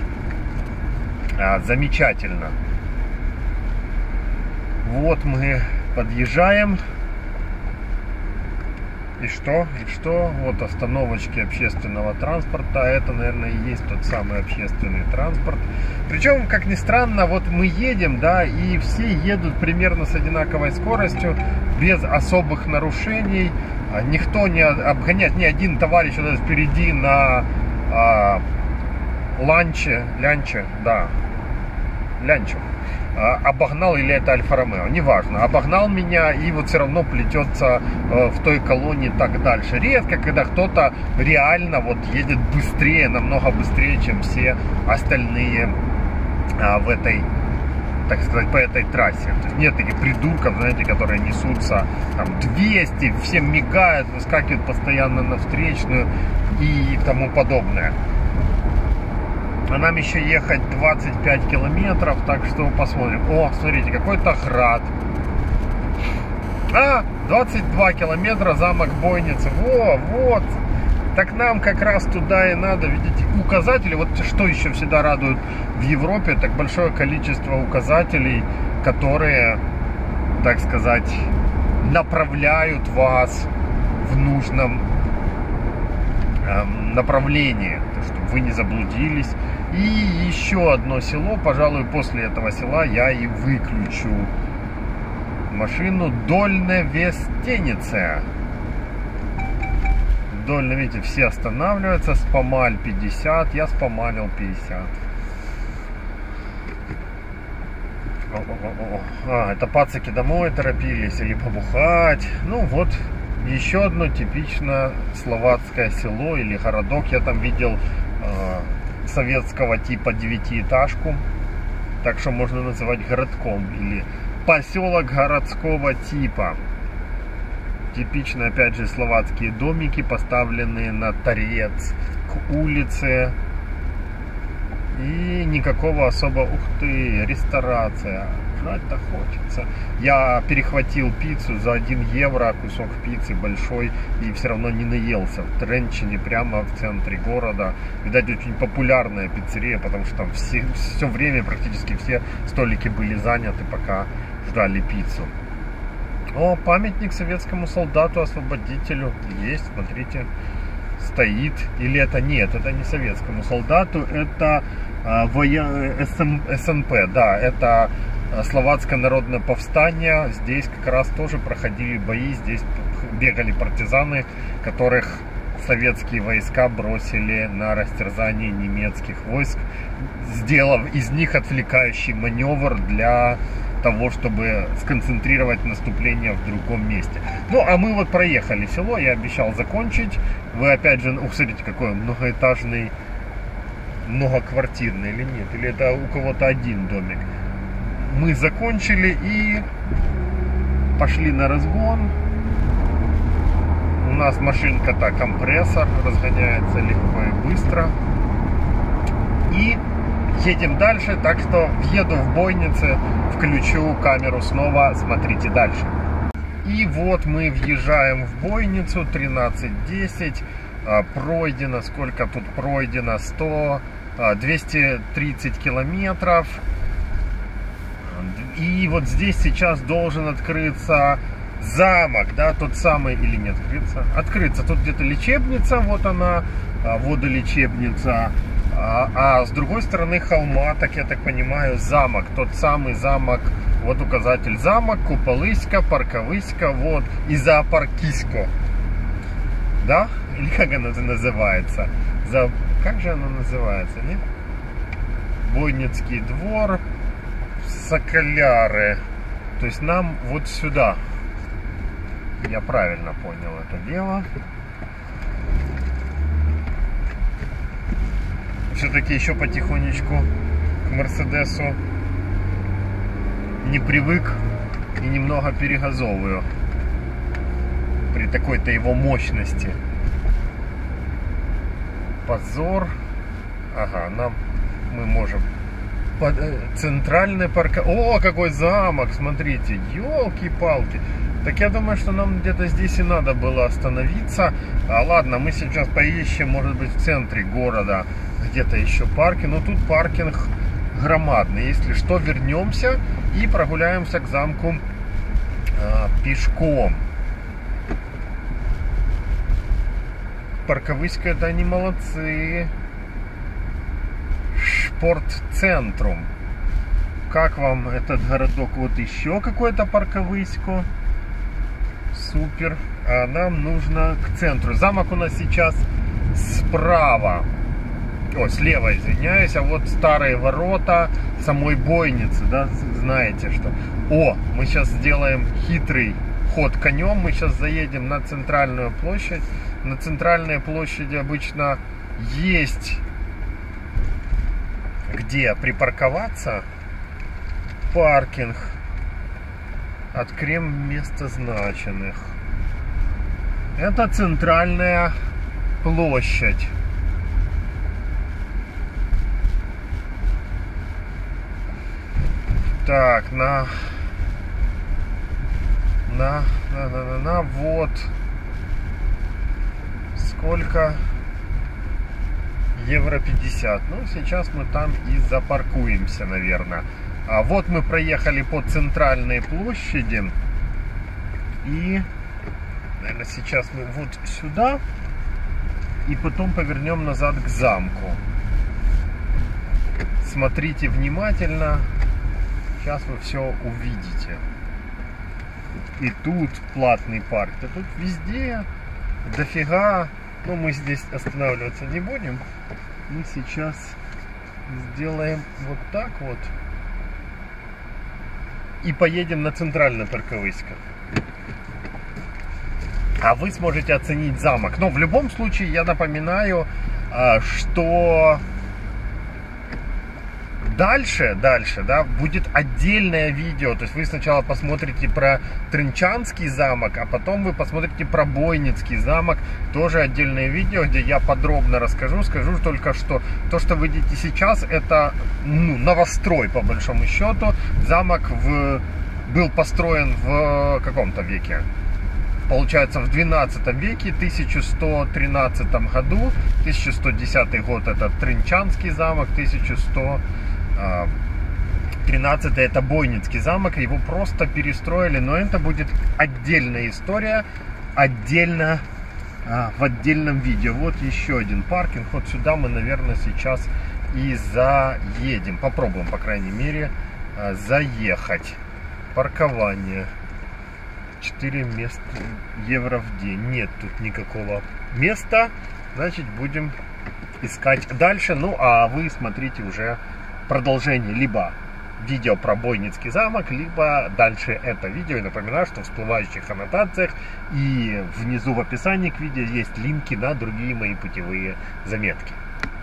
а, замечательно. Вот мы подъезжаем. И что? И что? Вот остановочки общественного транспорта. Это, наверное, и есть тот самый общественный транспорт. Причем, как ни странно, вот мы едем, да, и все едут примерно с одинаковой скоростью, без особых нарушений. Никто не обгоняет, ни один товарищ у нас впереди на а, ланче, лянче, да, лянче. обогнал, или это Альфа-Ромео, неважно, обогнал меня и вот все равно плетется в той колонне так дальше. Редко, когда кто-то реально вот едет быстрее, намного быстрее, чем все остальные в этой, так сказать, по этой трассе. То есть нет таких придурков, знаете, которые несутся там двести, всем мигают, выскакивают постоянно на встречную и тому подобное. А нам еще ехать двадцать пять километров, так что посмотрим. О, смотрите, какой-то град. А, двадцать два километра, замок Бойницы. Во, вот. Так нам как раз туда и надо. Видите, указатели. Вот что еще всегда радует в Европе, так большое количество указателей, которые, так сказать, направляют вас в нужном эм, направлении, чтобы вы не заблудились. И еще одно село, пожалуй, после этого села я и выключу машину. Дольне Вестенице. Дольне, видите, все останавливаются. Спомаль пятьдесят, я спомалил пятьдесят. О-о-о-о. А, это пацаки домой торопились или побухать. Ну вот, еще одно типично словацкое село или городок. Я там видел э, советского типа девятиэтажку, так что можно называть городком, или поселок городского типа. Типично, опять же, словацкие домики, поставленные на торец к улице, и никакого особо, ух ты, ресторация, жрать-то хочется. Я перехватил пиццу за один евро, кусок пиццы большой, и все равно не наелся. В Тренчине, прямо в центре города. Видать, очень популярная пиццерия, потому что там все, все время практически все столики были заняты, пока ждали пиццу. О, памятник советскому солдату-освободителю есть, смотрите, стоит. Или это нет, это не советскому солдату, это а, воя... СНП, да, это Словацкое народное повстание. Здесь как раз тоже проходили бои, здесь бегали партизаны, которых советские войска бросили на растерзание немецких войск, сделав из них отвлекающий маневр для того, чтобы сконцентрировать наступление в другом месте. Ну, а мы вот проехали село, я обещал закончить. Вы опять же, ух, смотрите, какой многоэтажный, многоквартирный или нет, или это у кого-то один домик. Мы закончили и пошли на разгон. У нас машинка-то компрессор, разгоняется легко и быстро. И едем дальше, так что въеду в Бойнице, включу камеру снова, смотрите дальше. И вот мы въезжаем в Бойницу, тринадцать десять, пройдено, сколько тут пройдено, сто, двести тридцать километров. И вот здесь сейчас должен открыться замок, да, тот самый, или не открыться? Открыться, тут где-то лечебница, вот она, водолечебница. А, а с другой стороны холма, так я так понимаю, замок, тот самый замок, вот указатель замок, Куполыська, Парковыська, вот, и зоопаркисько, да, или как оно называется, За... как же оно называется, нет? Бойницкий двор, Соколяры, то есть нам вот сюда, я правильно понял это дело. Все-таки еще потихонечку к Мерседесу не привык и немного перегазовываю при такой-то его мощности. Позор. Ага, нам мы можем под, э, центральный парк. О, какой замок, смотрите, елки-палки. Так я думаю, что нам где-то здесь и надо было остановиться. А, ладно, мы сейчас поищем, может быть, в центре города где-то еще паркинг. Но тут паркинг громадный. Если что, вернемся и прогуляемся к замку а, пешком. Парковыська, это они молодцы. Спортцентрум. Как вам этот городок? Вот еще какой-то Парковысько. Супер. А нам нужно к центру. Замок у нас сейчас справа. О, слева, извиняюсь, а вот старые ворота самой бойницы, да, знаете что. О, мы сейчас сделаем хитрый ход конем, мы сейчас заедем на центральную площадь. На центральной площади обычно есть где припарковаться. Паркинг. Откроем местозначенных. Это центральная площадь. Так, на, на, на, на, на, на, вот. Сколько? Евро пятьдесят. Ну, сейчас мы там и запаркуемся, наверное. А вот мы проехали по центральной площади. И, наверное, сейчас мы вот сюда. И потом повернем назад к замку. Смотрите внимательно. Сейчас вы все увидите. И тут платный парк. Да тут везде дофига. Но мы здесь останавливаться не будем. Мы сейчас сделаем вот так вот. И поедем на центральное парковысько. А вы сможете оценить замок. Но в любом случае я напоминаю, что дальше, дальше, да, будет отдельное видео. То есть вы сначала посмотрите про Тринчанский замок, а потом вы посмотрите про Бойницкий замок. Тоже отдельное видео, где я подробно расскажу. Скажу только, что то, что вы видите сейчас, это, ну, новострой по большому счету. Замок в, был построен в каком-то веке? Получается, в двенадцатом веке, тысяча сто тринадцатом году. Тысяча сто десятый год это Тринчанский замок, тысяча сто тринадцатый это Бойницкий замок. Его просто перестроили, но это будет отдельная история, отдельно, а, в отдельном видео. Вот еще один паркинг. Вот сюда мы, наверное, сейчас и заедем. Попробуем, по крайней мере, заехать. Паркование. четыре места, евро в день. Нет тут никакого места. Значит, будем искать дальше. Ну, а вы смотрите уже продолжение либо видео про Бойницкий замок, либо дальше это видео. И напоминаю, что в всплывающих аннотациях и внизу в описании к видео есть линки на другие мои путевые заметки.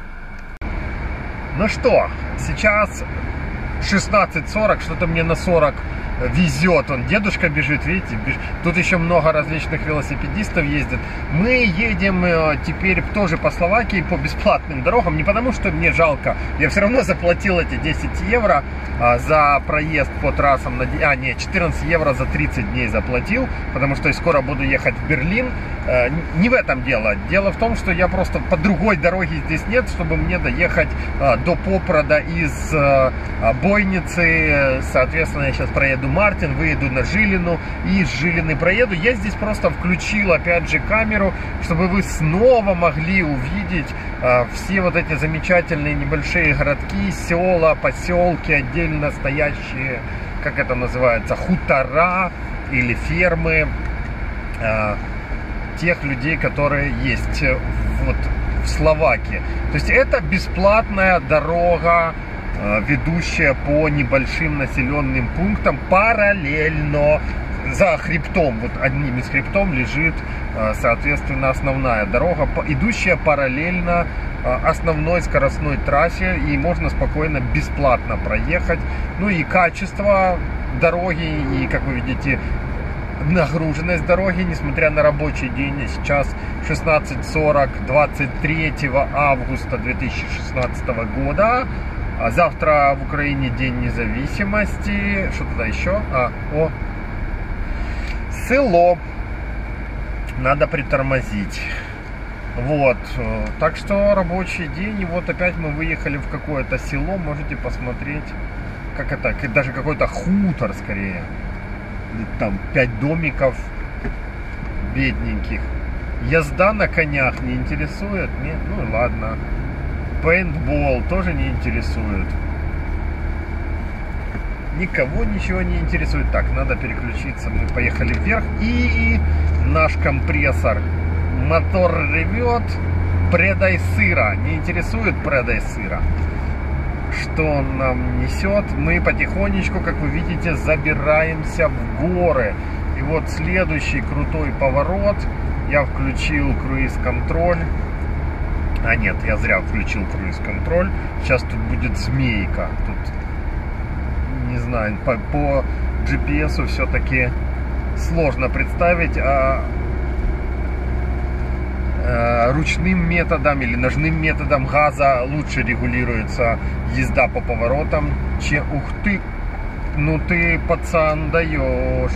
Ну что, сейчас шестнадцать сорок, что-то мне на сорок везет. Он, дедушка бежит, видите, бежит. Тут еще много различных велосипедистов ездит. Мы едем теперь тоже по Словакии по бесплатным дорогам. Не потому, что мне жалко. Я все равно заплатил эти десять евро а, за проезд по трассам. На... А, нет, четырнадцать евро за тридцать дней заплатил. Потому что я скоро буду ехать в Берлин. А, не в этом дело. Дело в том, что я просто по другой дороге здесь нет, чтобы мне доехать а, до Попрода из а, Бойницы. Соответственно, я сейчас проеду Мартин, выеду на Жилину и с Жилины проеду. Я здесь просто включил опять же камеру, чтобы вы снова могли увидеть э, все вот эти замечательные небольшие городки, села, поселки, отдельно стоящие, как это называется, хутора или фермы э, тех людей, которые есть вот в Словакии. То есть это бесплатная дорога, ведущая по небольшим населенным пунктам, параллельно за хребтом, вот одним из хребтом лежит, соответственно, основная дорога, идущая параллельно основной скоростной трассе, и можно спокойно бесплатно проехать. Ну и качество дороги, и, как вы видите, нагруженность дороги, несмотря на рабочий день, сейчас шестнадцать сорок двадцать третьего августа две тысячи шестнадцатого года. А завтра в Украине День независимости. Что туда еще? А, о, село. Надо притормозить. Вот. Так что рабочий день. И вот опять мы выехали в какое-то село. Можете посмотреть, как это, даже какой-то хутор скорее. Там пять домиков бедненьких. Езда на конях не интересует? Нет? Ну ладно. Пейнтбол тоже не интересует. Никого ничего не интересует. Так, надо переключиться. Мы поехали вверх. И наш компрессор. Мотор ревет. предай сыра. Не интересует предай сыра. Что он нам несет? Мы потихонечку, как вы видите, забираемся в горы. И вот следующий крутой поворот. Я включил круиз-контроль. А нет, я зря включил круиз-контроль. Сейчас тут будет змейка. Тут, не знаю, по, по джи пи эс все-таки сложно представить, а, а ручным методом или ножным методом газа лучше регулируется езда по поворотам, чем... Ух ты! Ну ты, пацан, даешь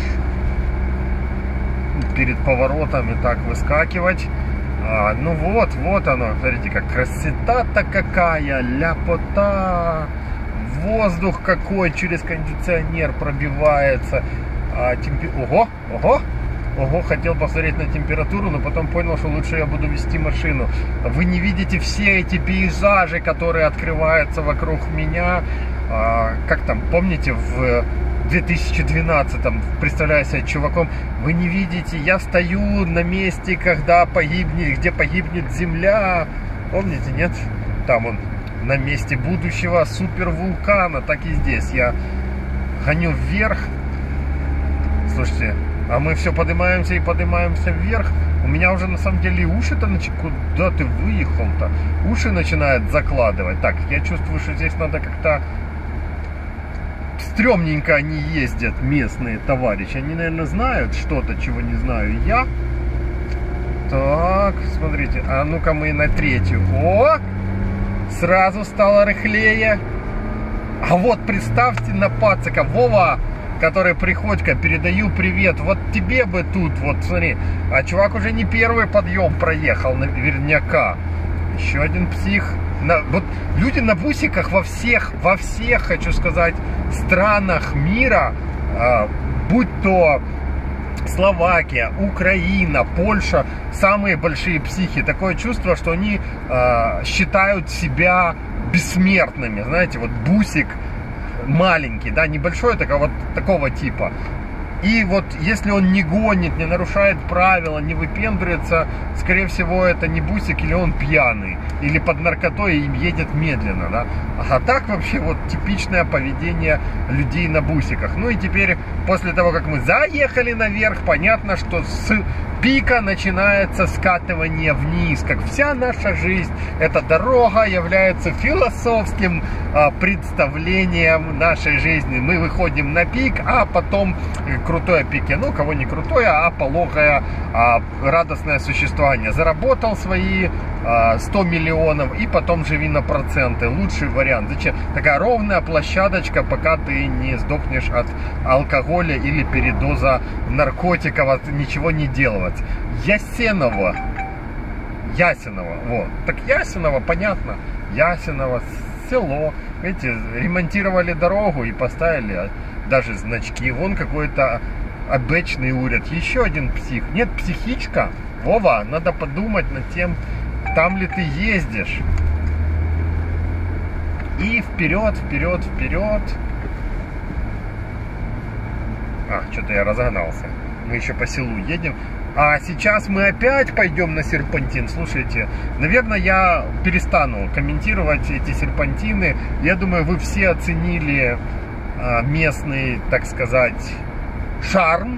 перед поворотами так выскакивать. А, ну вот, вот оно, смотрите, как красота-то какая, ляпота, воздух какой через кондиционер пробивается. А, темпи... Ого, ого, ого, хотел посмотреть на температуру, но потом понял, что лучше я буду вести машину. Вы не видите все эти пейзажи, которые открываются вокруг меня. А, как там, помните, в две тысячи двенадцатом, представляю себя чуваком, вы не видите, я стою на месте, когда погибнет, где погибнет Земля. Помните, нет? Там он, на месте будущего супервулкана. Так и здесь. Я гоню вверх. Слушайте, а мы все поднимаемся и поднимаемся вверх. У меня уже на самом деле уши-то начинают... Куда ты выехал-то? Уши начинают закладывать. Так, я чувствую, что здесь надо как-то... Стремненько они ездят, местные товарищи. Они, наверное, знают что-то, чего не знаю я. Так, смотрите. А ну-ка мы на третью. О! Сразу стало рыхлее. А вот представьте на пацака. Вова, который Приходько, передаю привет. Вот тебе бы тут, вот смотри. А чувак уже не первый подъем проехал, наверняка. Еще один псих. На, вот люди на бусиках во всех, во всех, хочу сказать, странах мира, э, будь то Словакия, Украина, Польша, самые большие психи. Такое чувство, что они э, считают себя бессмертными. Знаете, вот бусик маленький, да, небольшой, такого, вот такого типа. И вот если он не гонит, не нарушает правила, не выпендривается, скорее всего, это не бусик, или он пьяный, или под наркотой и едет медленно, да. А так вообще вот типичное поведение людей на бусиках. Ну и теперь, после того, как мы заехали наверх, понятно, что с пика начинается скатывание вниз, как вся наша жизнь. Эта дорога является философским а, представлением нашей жизни. Мы выходим на пик, а потом крутое пике. Ну, кого не крутое, а пологое, а, радостное существование. Заработал свои а, сто миллионов и потом живи на проценты. Лучший вариант. Зачем? Такая ровная площадочка, пока ты не сдохнешь от алкоголя или передоза наркотиков, от ничего не делать. Ясеново. Ясеново. Вот. Так Ясеново, понятно. Ясеново, село. Видите, ремонтировали дорогу и поставили даже значки. Вон какой-то обычный уряд. Еще один псих. Нет, психичка. Вова, надо подумать над тем, там ли ты ездишь. И вперед, вперед, вперед. А, что-то я разогнался. Мы еще по селу едем. А сейчас мы опять пойдем на серпантин. Слушайте, наверное, я перестану комментировать эти серпантины. Я думаю, вы все оценили а, местный, так сказать, шарм.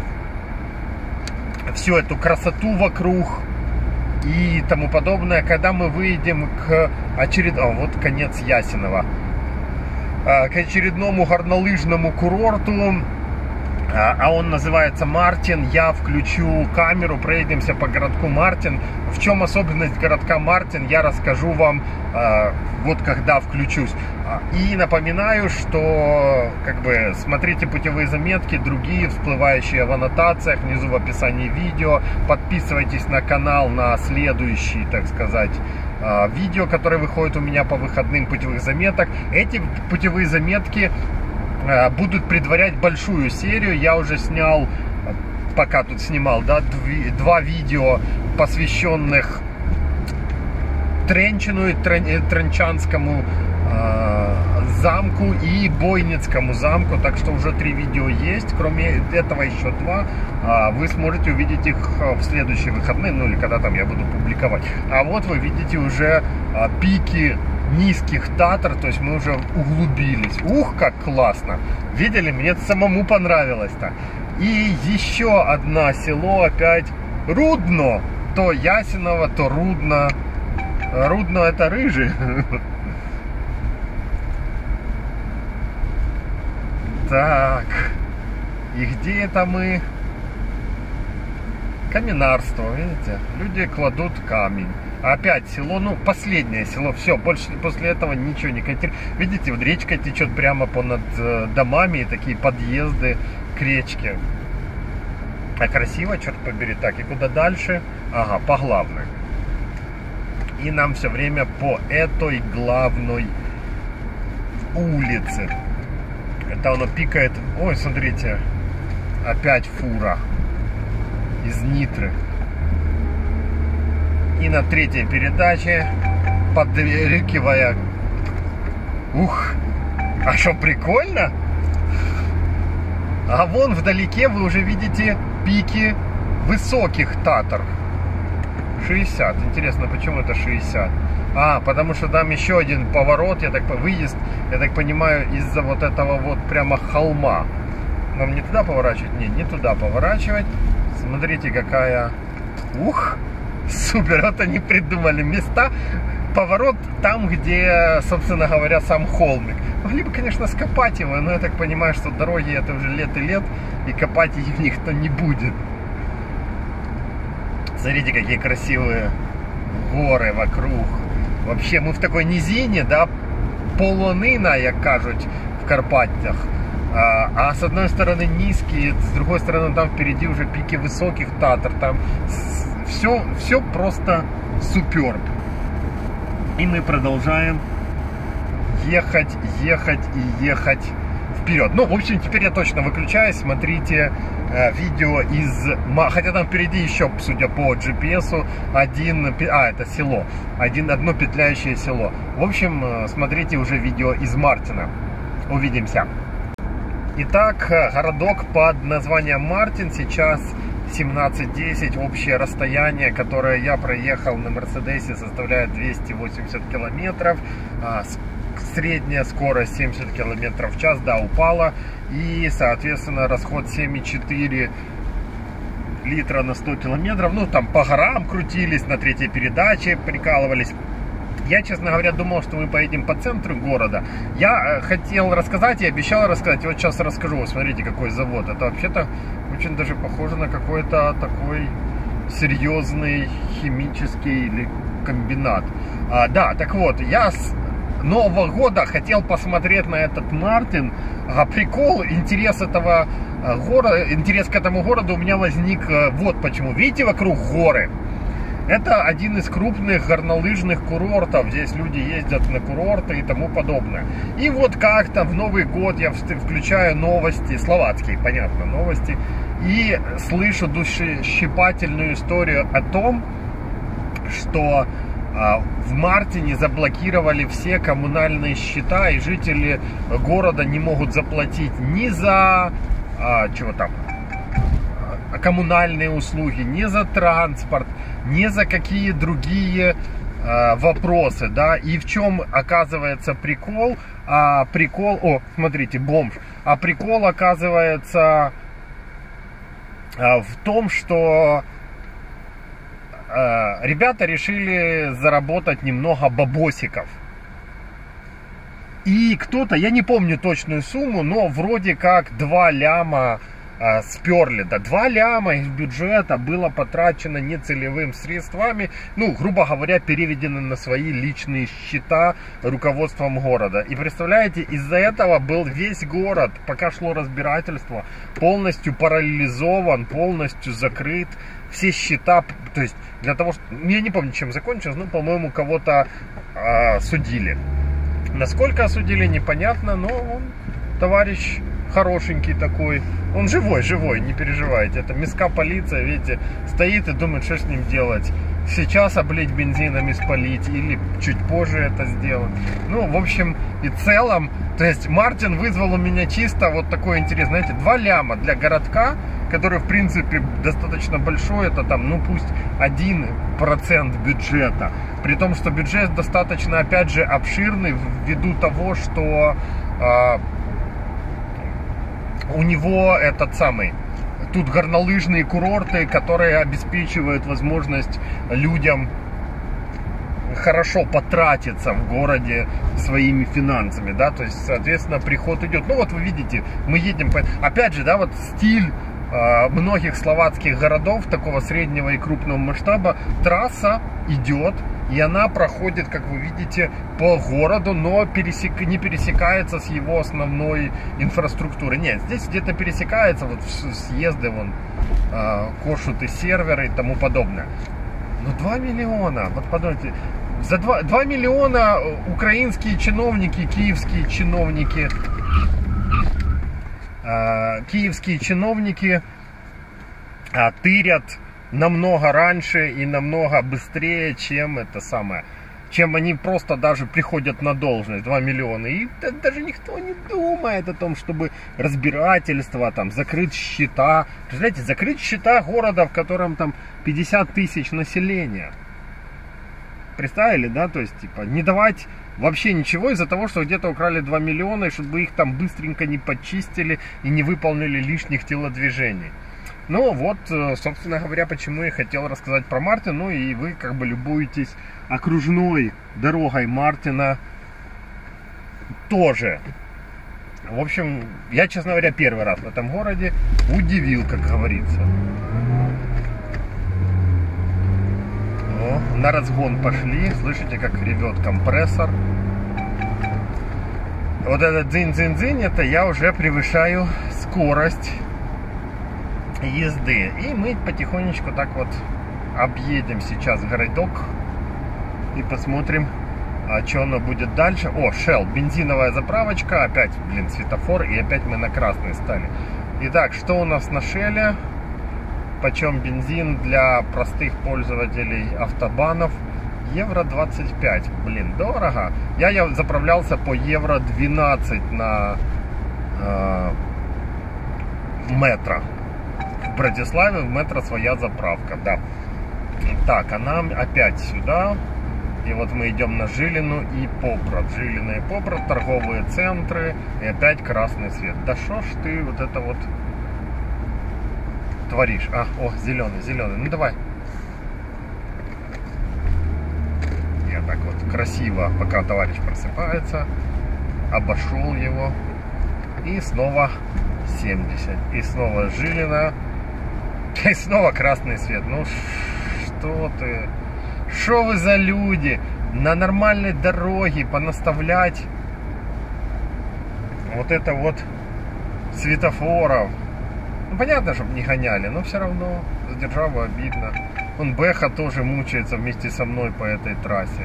Всю эту красоту вокруг и тому подобное. Когда мы выйдем к очередному... Вот конец Ясенова. А, к очередному горнолыжному курорту. А он называется Мартин. Я включу камеру, проедемся по городку Мартин. В чем особенность городка Мартин, я расскажу вам э, вот когда включусь. И напоминаю, что как бы смотрите путевые заметки, другие, всплывающие в аннотациях, внизу в описании видео. Подписывайтесь на канал на следующий, так сказать, э, видео, которое выходит у меня по выходным путевых заметок. Эти путевые заметки будут предварять большую серию. Я уже снял, пока тут снимал, да, два видео, посвященных Тренчину и Тренчанскому э, замку и Бойницкому замку. Так что уже три видео есть. Кроме этого еще два. Вы сможете увидеть их в следующие выходные, ну или когда там я буду публиковать. А вот вы видите уже пики низких Татр, то есть мы уже углубились. Ух, как классно! Видели? Мне самому понравилось-то. И еще одно село опять Рудно. То Ясиново, то Рудно. Рудно это Рыжий. Так. И где это мы? Каменарство, видите? Люди кладут камень. Опять село, ну, последнее село. Все, больше после этого ничего не хотели. Видите, вот речка течет прямо понад э, домами. И такие подъезды к речке. А красиво, черт побери. Так, и куда дальше? Ага, по главной. И нам все время по этой главной улице. Это оно пикает. Ой, смотрите. Опять фура. Из Нитры. И на третьей передаче, подвергивая... Ух! А что, прикольно? А вон вдалеке вы уже видите пики высоких Татр. шестьдесят. Интересно, почему это шестьдесят? А, потому что там еще один поворот, я так выезд, я так понимаю, из-за вот этого вот прямо холма. Нам не туда поворачивать? Нет, не туда поворачивать. Смотрите, какая... Ух! Супер, вот они придумали места. Поворот там, где, собственно говоря, сам холмик. Могли бы, конечно, скопать его, но я так понимаю, что дороги это уже лет и лет, и копать их никто не будет. Смотрите, какие красивые горы вокруг. Вообще, мы в такой низине, да, полонина, як кажуть, в Карпаттях. А, а с одной стороны низкие, с другой стороны там впереди уже пики высоких Татр. Там все, все просто суперб. И мы продолжаем ехать, ехать и ехать вперед. Ну, в общем, теперь я точно выключаюсь. Смотрите э, видео из... Хотя там впереди еще, судя по джи пи эс, один... А, это село. Один, одно петляющее село. В общем, э, смотрите уже видео из Мартина. Увидимся. Итак, городок под названием Мартин. Сейчас семнадцать десять. Общее расстояние, которое я проехал на Мерседесе, составляет двести восемьдесят километров. Средняя скорость семьдесят километров в час, да, упала. И, соответственно, расход семь и четыре литра на сто километров. Ну, там по горам крутились, на третьей передаче прикалывались. Я, честно говоря, думал, что мы поедем по центру города. Я хотел рассказать и обещал рассказать. Вот сейчас расскажу. Вот смотрите, какой завод. Это вообще-то очень даже похоже на какой-то такой серьезный химический или комбинат. А, да, так вот, я с Нового года хотел посмотреть на этот Мартин. А, прикол, интерес этого города, интерес к этому городу у меня возник вот почему. Видите, вокруг горы. Это один из крупных горнолыжных курортов. Здесь люди ездят на курорты и тому подобное. И вот как-то в Новый год я включаю новости, словацкие, понятно, новости, и слышу душещипательную историю о том, что а, в Мартине заблокировали все коммунальные счета, и жители города не могут заплатить ни за а, чего там, коммунальные услуги, не за транспорт, не за какие другие э, вопросы, да. И в чем оказывается прикол? А прикол, о, смотрите, бомж. А прикол оказывается э, в том, что э, ребята решили заработать немного бабосиков. И кто-то, я не помню точную сумму, но вроде как два ляма сперли, да, два ляма из бюджета было потрачено нецелевым средствами, ну, грубо говоря, переведено на свои личные счета руководством города. И представляете, из-за этого был весь город, пока шло разбирательство, полностью парализован, полностью закрыт, все счета, то есть для того, что, я не помню, чем закончилось, но, по-моему, кого-то э, судили. Насколько осудили, непонятно, но он, товарищ хорошенький такой. Он живой, живой, не переживайте. Это миска полиция, видите, стоит и думает, что с ним делать. Сейчас облить бензином и спалить, или чуть позже это сделать. Ну, в общем и целом, то есть Мартин вызвал у меня чисто вот такой интерес. Знаете, два ляма для городка, который, в принципе, достаточно большой. Это там, ну, пусть один процент бюджета. При том, что бюджет достаточно, опять же, обширный, ввиду того, что э, у него этот самый... Тут горнолыжные курорты, которые обеспечивают возможность людям хорошо потратиться в городе своими финансами, да, то есть, соответственно, приход идет. Ну, вот вы видите, мы едем, по... опять же, да, вот стиль э, многих словацких городов такого среднего и крупного масштаба, трасса идет, и она проходит, как вы видите, по городу, но пересек... не пересекается с его основной инфраструктурой. Нет, здесь где-то пересекается, вот съезды, вон, э, кошуты, серверы и тому подобное. Но два миллиона, вот подумайте, за два, два миллиона украинские чиновники, киевские чиновники, э, киевские чиновники э, тырят намного раньше и намного быстрее, чем это самое, чем они просто даже приходят на должность. Два миллиона. И даже никто не думает о том, чтобы разбирательство, там, закрыть счета. Представляете, закрыть счета города, в котором там пятьдесят тысяч населения. Представили, да? То есть, типа, не давать вообще ничего из-за того, что где-то украли два миллиона, и чтобы их там быстренько не подчистили и не выполнили лишних телодвижений. Ну вот, собственно говоря, почему я хотел рассказать про Мартина. Ну и вы как бы любуетесь окружной дорогой Мартина тоже. В общем, я, честно говоря, первый раз в этом городе удивил, как говорится. О, на разгон пошли. Слышите, как ревет компрессор. Вот этот дзынь-дзынь-дзынь, это я уже превышаю скорость езды. И мы потихонечку так вот объедем сейчас городок и посмотрим, а что оно будет дальше. О, Shell, бензиновая заправочка. Опять, блин, светофор, и опять мы на красный стали. Итак, что у нас на Shell? Почем бензин для простых пользователей автобанов? Евро двадцать пять. Блин, дорого. Я, я заправлялся по евро двенадцать на э, метро. В Братиславе в метро своя заправка, да. Так, а нам опять сюда. И вот мы идем на Жилину и Попрат. Жилина и Попрат, торговые центры. И опять красный свет. Да шо ж ты вот это вот творишь? А, о, зеленый, зеленый. Ну давай. Я так вот красиво, пока товарищ просыпается, обошел его. И снова семьдесят. И снова Жилина. И снова красный свет. Ну что ты? Что вы за люди? На нормальной дороге понаставлять вот это вот светофоров. Ну понятно, чтобы не гоняли, но все равно за державу обидно. Он Бэха тоже мучается вместе со мной по этой трассе.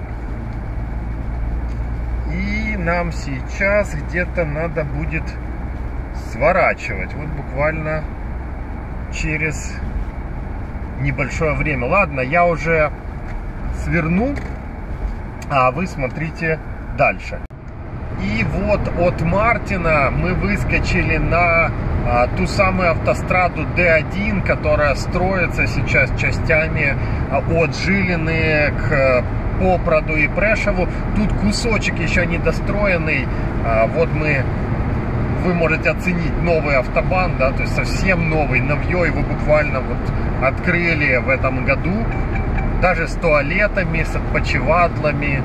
И нам сейчас где-то надо будет сворачивать. Вот буквально через небольшое время. Ладно, я уже сверну, а вы смотрите дальше. И вот от Мартина мы выскочили на а, ту самую автостраду Д один, которая строится сейчас частями а, от Жилины к Попраду и Прешеву. Тут кусочек еще недостроенный. А, вот мы... Вы можете оценить новый автобан, да, то есть совсем новый, новье его буквально вот открыли в этом году, даже с туалетами, с отпочиватлами,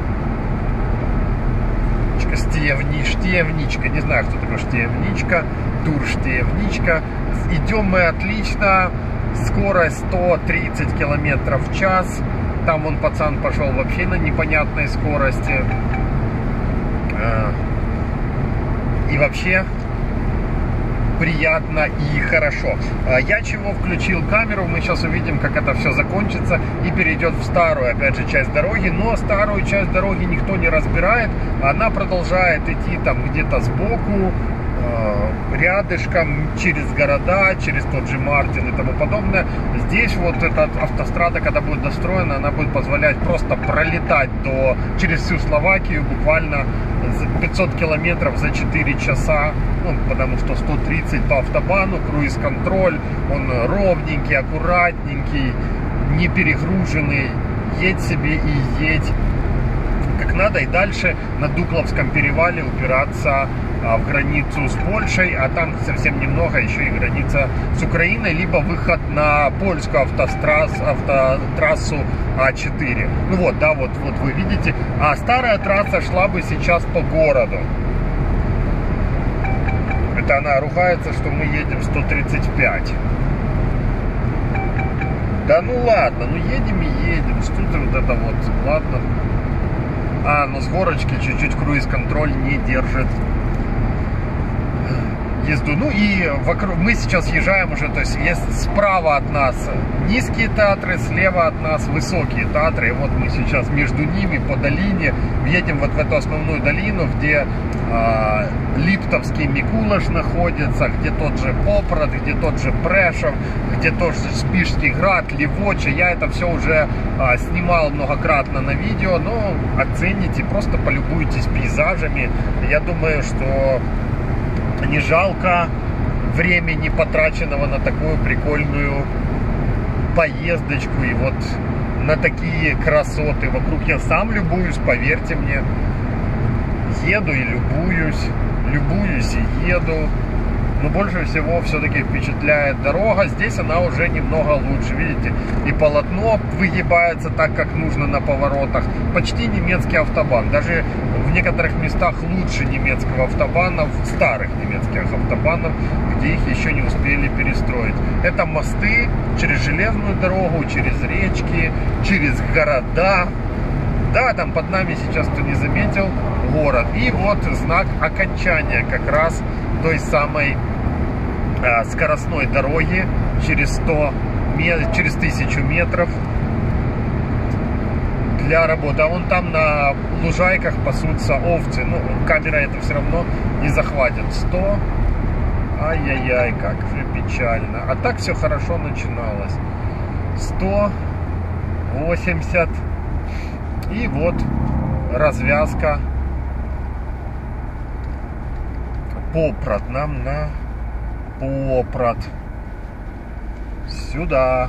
штевни, штевничка, не знаю, кто такой штевничка, турштевничка. Идем мы отлично, скорость сто тридцать километров в час, там вон пацан пошел вообще на непонятной скорости. И вообще приятно и хорошо. Я чего включил камеру, мы сейчас увидим, как это все закончится и перейдет в старую, опять же, часть дороги. Но старую часть дороги никто не разбирает, она продолжает идти там где-то сбоку, рядышком, через города, через тот же Мартин и тому подобное. Здесь вот эта автострада, когда будет достроена, она будет позволять просто пролетать до, через всю Словакию буквально пятьсот километров за четыре часа, ну, потому что сто тридцать по автобану, круиз-контроль, он ровненький, аккуратненький, не перегруженный, едь себе и едь как надо, и дальше на Дукловском перевале упираться а, в границу с Польшей, а там совсем немного еще и граница с Украиной, либо выход на польскую автострасс, автотрассу А четыре. Ну вот, да, вот, вот вы видите, а старая трасса шла бы сейчас по городу. Это она ругается, что мы едем сто тридцать пять. Да ну ладно, ну едем и едем, что ты вот это вот, ладно. А, ну с горочки чуть-чуть круиз-контроль не держит езду. Ну и вокруг мы сейчас езжаем уже, то есть есть справа от нас низкие Татры, слева от нас высокие Татры. И вот мы сейчас между ними по долине едем вот в эту основную долину, где э, Липтовский Микулаш находится, где тот же Попрат, где тот же Прешев, где тот же Спишский Град, Ливоча. Я это все уже э, снимал многократно на видео, но оцените, просто полюбуйтесь пейзажами. Я думаю, что не жалко времени, потраченного на такую прикольную поездочку и вот на такие красоты. Вокруг я сам любуюсь, поверьте мне. Еду и любуюсь, любуюсь и еду. Но больше всего все-таки впечатляет дорога. Здесь она уже немного лучше, видите. И полотно выгибается так, как нужно на поворотах. Почти немецкий автобан. Даже в некоторых местах лучше немецкого автобана, старых немецких автобанов, где их еще не успели перестроить. Это мосты через железную дорогу, через речки, через города. Да, там под нами сейчас, кто не заметил, город. И вот знак окончания как раз той самой э, скоростной дороги через сто, через тысячу метров для работы. А вон там на лужайках пасутся овцы. Ну, камера это все равно не захватит. сто. Ай-яй-яй, как же печально. А так все хорошо начиналось. сто восемьдесят. И вот развязка. Попрат. Нам на Попрат. Сюда.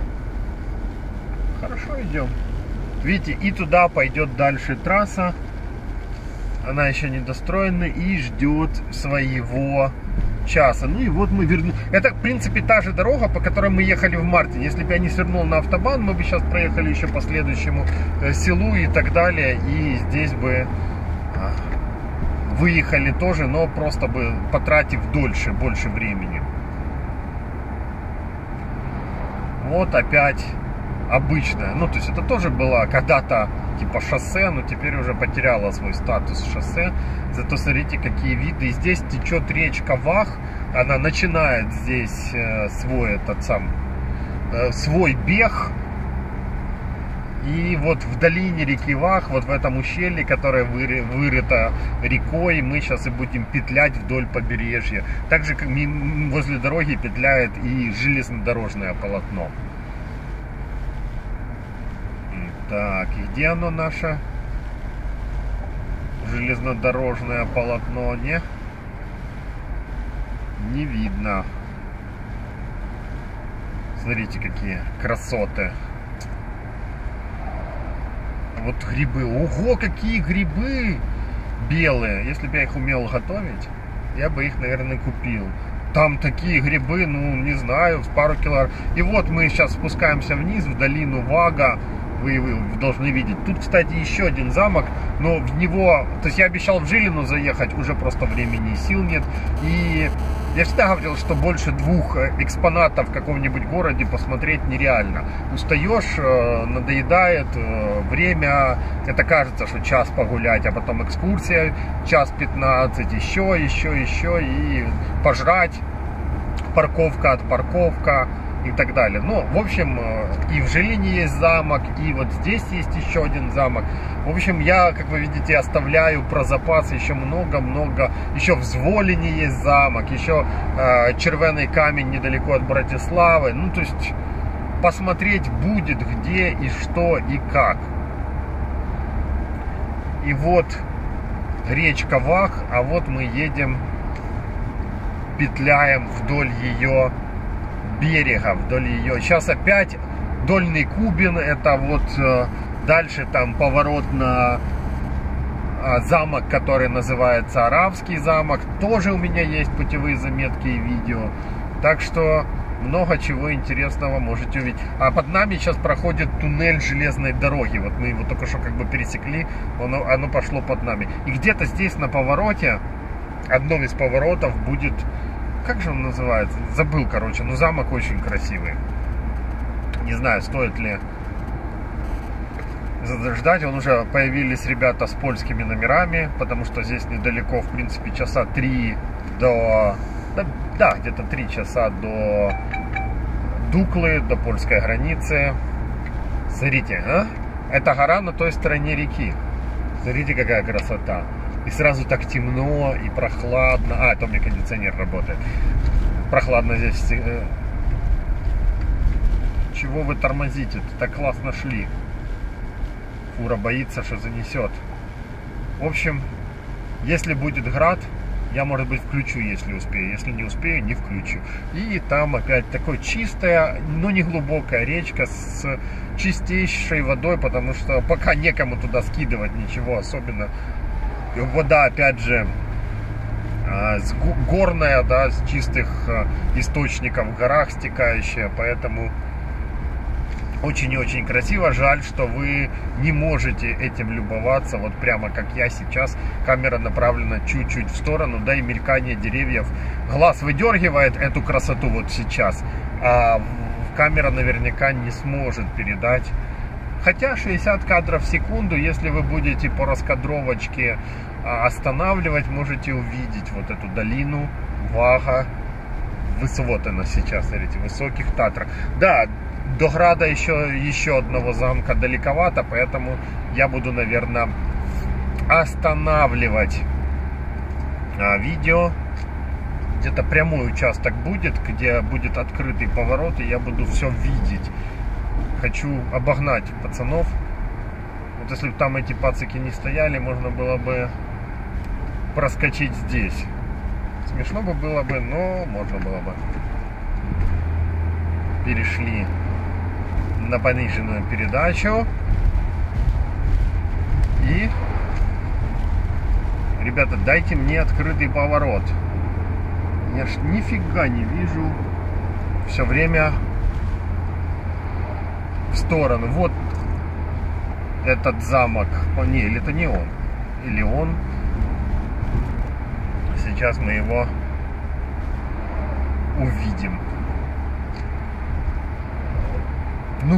Хорошо идем. Видите, и туда пойдет дальше трасса. Она еще не достроена и ждет своего часа. Ну и вот мы вернули. Это, в принципе, та же дорога, по которой мы ехали в Мартин. Если бы я не свернул на автобан, мы бы сейчас проехали еще по следующему селу и так далее. И здесь бы выехали тоже, но просто бы потратив дольше, больше времени. Вот опять обычная. Ну, то есть это тоже было когда-то типа шоссе, но теперь уже потеряла свой статус шоссе. Зато смотрите, какие виды. И здесь течет речка Вах. Она начинает здесь э, свой этот сам э, свой бег. И вот в долине реки Вах, вот в этом ущелье, которое выры, вырыто рекой, мы сейчас и будем петлять вдоль побережья. Также как возле дороги петляет и железнодорожное полотно. Так, и где оно наше железнодорожное полотно? Не? Не видно. Смотрите, какие красоты. Вот грибы. Ого, какие грибы белые. Если бы я их умел готовить, я бы их, наверное, купил. Там такие грибы, ну, не знаю, в пару килограмм. И вот мы сейчас спускаемся вниз, в долину Вага. Вы, вы должны видеть. Тут, кстати, еще один замок, но в него... То есть я обещал в Жилину заехать, уже просто времени и сил нет. И я всегда говорил, что больше двух экспонатов в каком-нибудь городе посмотреть нереально. Устаешь, надоедает время. Это кажется, что час погулять, а потом экскурсия, час пятнадцать, еще, еще, еще. И пожрать. Парковка от парковка. и так далее. Ну, в общем, и в Жилине есть замок, и вот здесь есть еще один замок. В общем, я, как вы видите, оставляю про запас еще много-много. Еще в Зволине есть замок, еще э, Червеный камень недалеко от Братиславы. Ну, то есть, посмотреть будет где и что и как. И вот речка Вах, а вот мы едем, петляем вдоль ее берега, вдоль ее. Сейчас опять Дольный Кубин, это вот э, дальше там поворот на э, замок, который называется Оравский замок. Тоже у меня есть путевые заметки и видео. Так что много чего интересного можете увидеть. А под нами сейчас проходит туннель железной дороги. Вот мы его только что как бы пересекли, оно, оно пошло под нами. И где-то здесь на повороте, одном из поворотов будет... Как же он называется? Забыл, короче. Но замок очень красивый. Не знаю, стоит ли ждать. Он уже появились ребята с польскими номерами. Потому что здесь недалеко, в принципе, часа три до... Да, да где-то три часа до Дуклы, до польской границы. Смотрите, а? Это гора на той стороне реки. Смотрите, какая красота. И сразу так темно и прохладно. А, это у меня кондиционер работает. Прохладно здесь. Чего вы тормозите? Так классно шли. Фура боится, что занесет. В общем, если будет град, я, может быть, включу, если успею. Если не успею, не включу. И там опять такой чистая, но не глубокая речка с чистейшей водой, потому что пока некому туда скидывать ничего особенно. Вода, опять же, горная, да, с чистых источников в горах стекающая, поэтому очень и очень красиво. Жаль, что вы не можете этим любоваться, вот прямо как я сейчас. Камера направлена чуть-чуть в сторону, да, и мелькание деревьев глаз выдергивает эту красоту вот сейчас, а камера наверняка не сможет передать. Хотя шестьдесят кадров в секунду, если вы будете по раскадровочке останавливать, можете увидеть вот эту долину Вага. Вот она сейчас, смотрите, в высоких Татрах. Да, до града еще, еще одного замка далековато, поэтому я буду, наверное, останавливать а, видео. Где-то прямой участок будет, где будет открытый поворот, и я буду все видеть. Хочу обогнать пацанов. Вот если бы там эти пацики не стояли, можно было бы проскочить здесь. Смешно бы было бы, но можно было бы. Перешли на пониженную передачу. И, ребята, дайте мне открытый поворот. Я ж нифига не вижу. Все время в сторону. Вот этот замок. О, не, или это не он. Или он. Сейчас мы его увидим. Ну.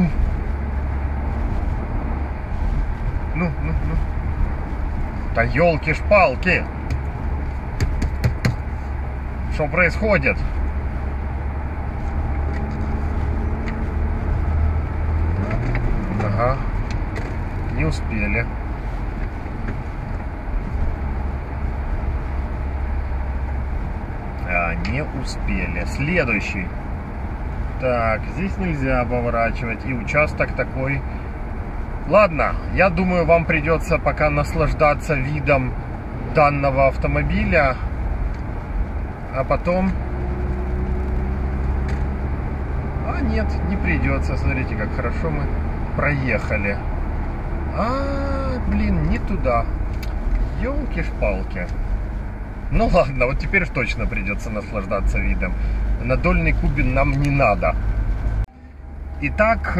Ну, ну, ну. Да елки-шпалки. Что происходит? Ага. Не успели. А, не успели. Следующий. Так, здесь нельзя поворачивать. И участок такой. Ладно, я думаю, вам придется пока наслаждаться видом данного автомобиля. А потом... А, нет, не придется. Смотрите, как хорошо мы проехали. А, блин, не туда. Ёлки-шпалки. Ну ладно, вот теперь точно придется наслаждаться видом. На Дольный Кубин нам не надо. Итак,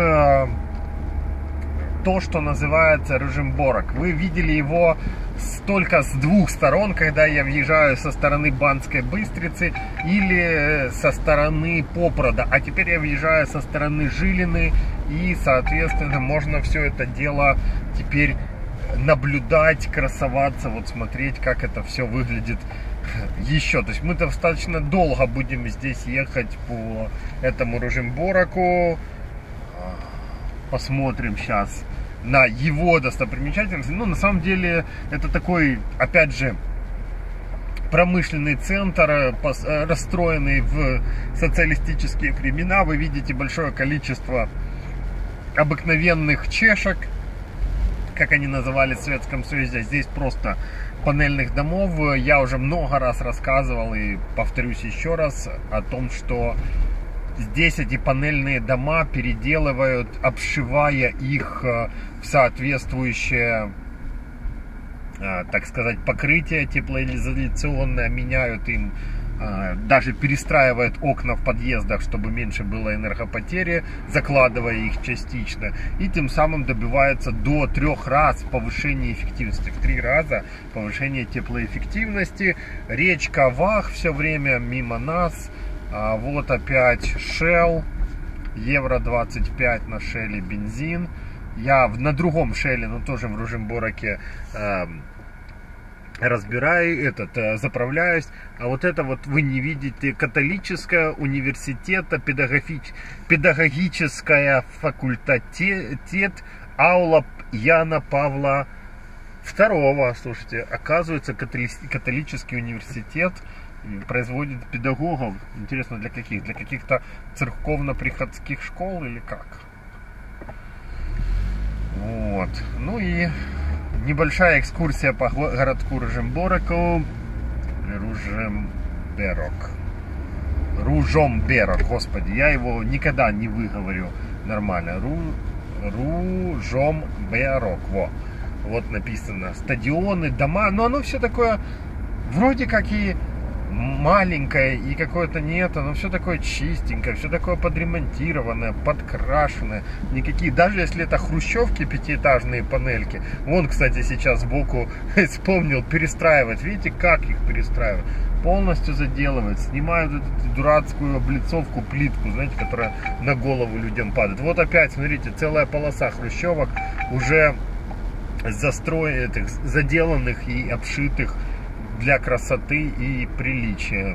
то, что называется Ружемборок. Вы видели его только с двух сторон, когда я въезжаю со стороны Банской Быстрицы или со стороны Попрода. А теперь я въезжаю со стороны Жилины, и, соответственно, можно все это дело теперь наблюдать, красоваться, вот смотреть, как это все выглядит еще. То есть мы достаточно долго будем здесь ехать по этому Ружембораку. Посмотрим сейчас на его достопримечательности. Ну, на самом деле, это такой, опять же, промышленный центр, расстроенный в социалистические времена. Вы видите большое количество обыкновенных чешек, как они назывались в Советском Союзе. Здесь просто панельных домов. Я уже много раз рассказывал и повторюсь еще раз о том, что здесь эти панельные дома переделывают, обшивая их в соответствующее, так сказать, покрытие теплоизоляционное, меняют им, даже перестраивают окна в подъездах, чтобы меньше было энергопотери, закладывая их частично, и тем самым добивается до трех раз повышения эффективности, в три раза повышения теплоэффективности. Речка Вах все время мимо нас. А вот опять Shell, евро двадцать пять на Shell бензин. Я на другом Shell, но тоже в Ружембораке, э, разбираю этот, э, заправляюсь. А вот это вот вы не видите, католическая университета, педагоги, педагогическая факультет, аула Яна Павла второго. Слушайте, оказывается, католи, католический университет производит педагогов. Интересно, для каких? Для каких-то церковно-приходских школ или как? Вот. Ну и небольшая экскурсия по городку Ружембораку. Ружемберок. Ружомберок, господи, я его никогда не выговорю нормально. Ру... Ружомберок. Во. Вот написано. Стадионы, дома. Но оно все такое вроде как и маленькое, и какое-то нет, оно все такое чистенькое, все такое подремонтированное, подкрашенное. Никакие, даже если это хрущевки, пятиэтажные панельки. Вон, кстати, сейчас сбоку вспомнил перестраивать. Видите, как их перестраивать? Полностью заделывают, снимают эту дурацкую облицовку, плитку, знаете, которая на голову людям падает. Вот опять, смотрите, целая полоса хрущевок уже застроенных, заделанных и обшитых для красоты и приличия.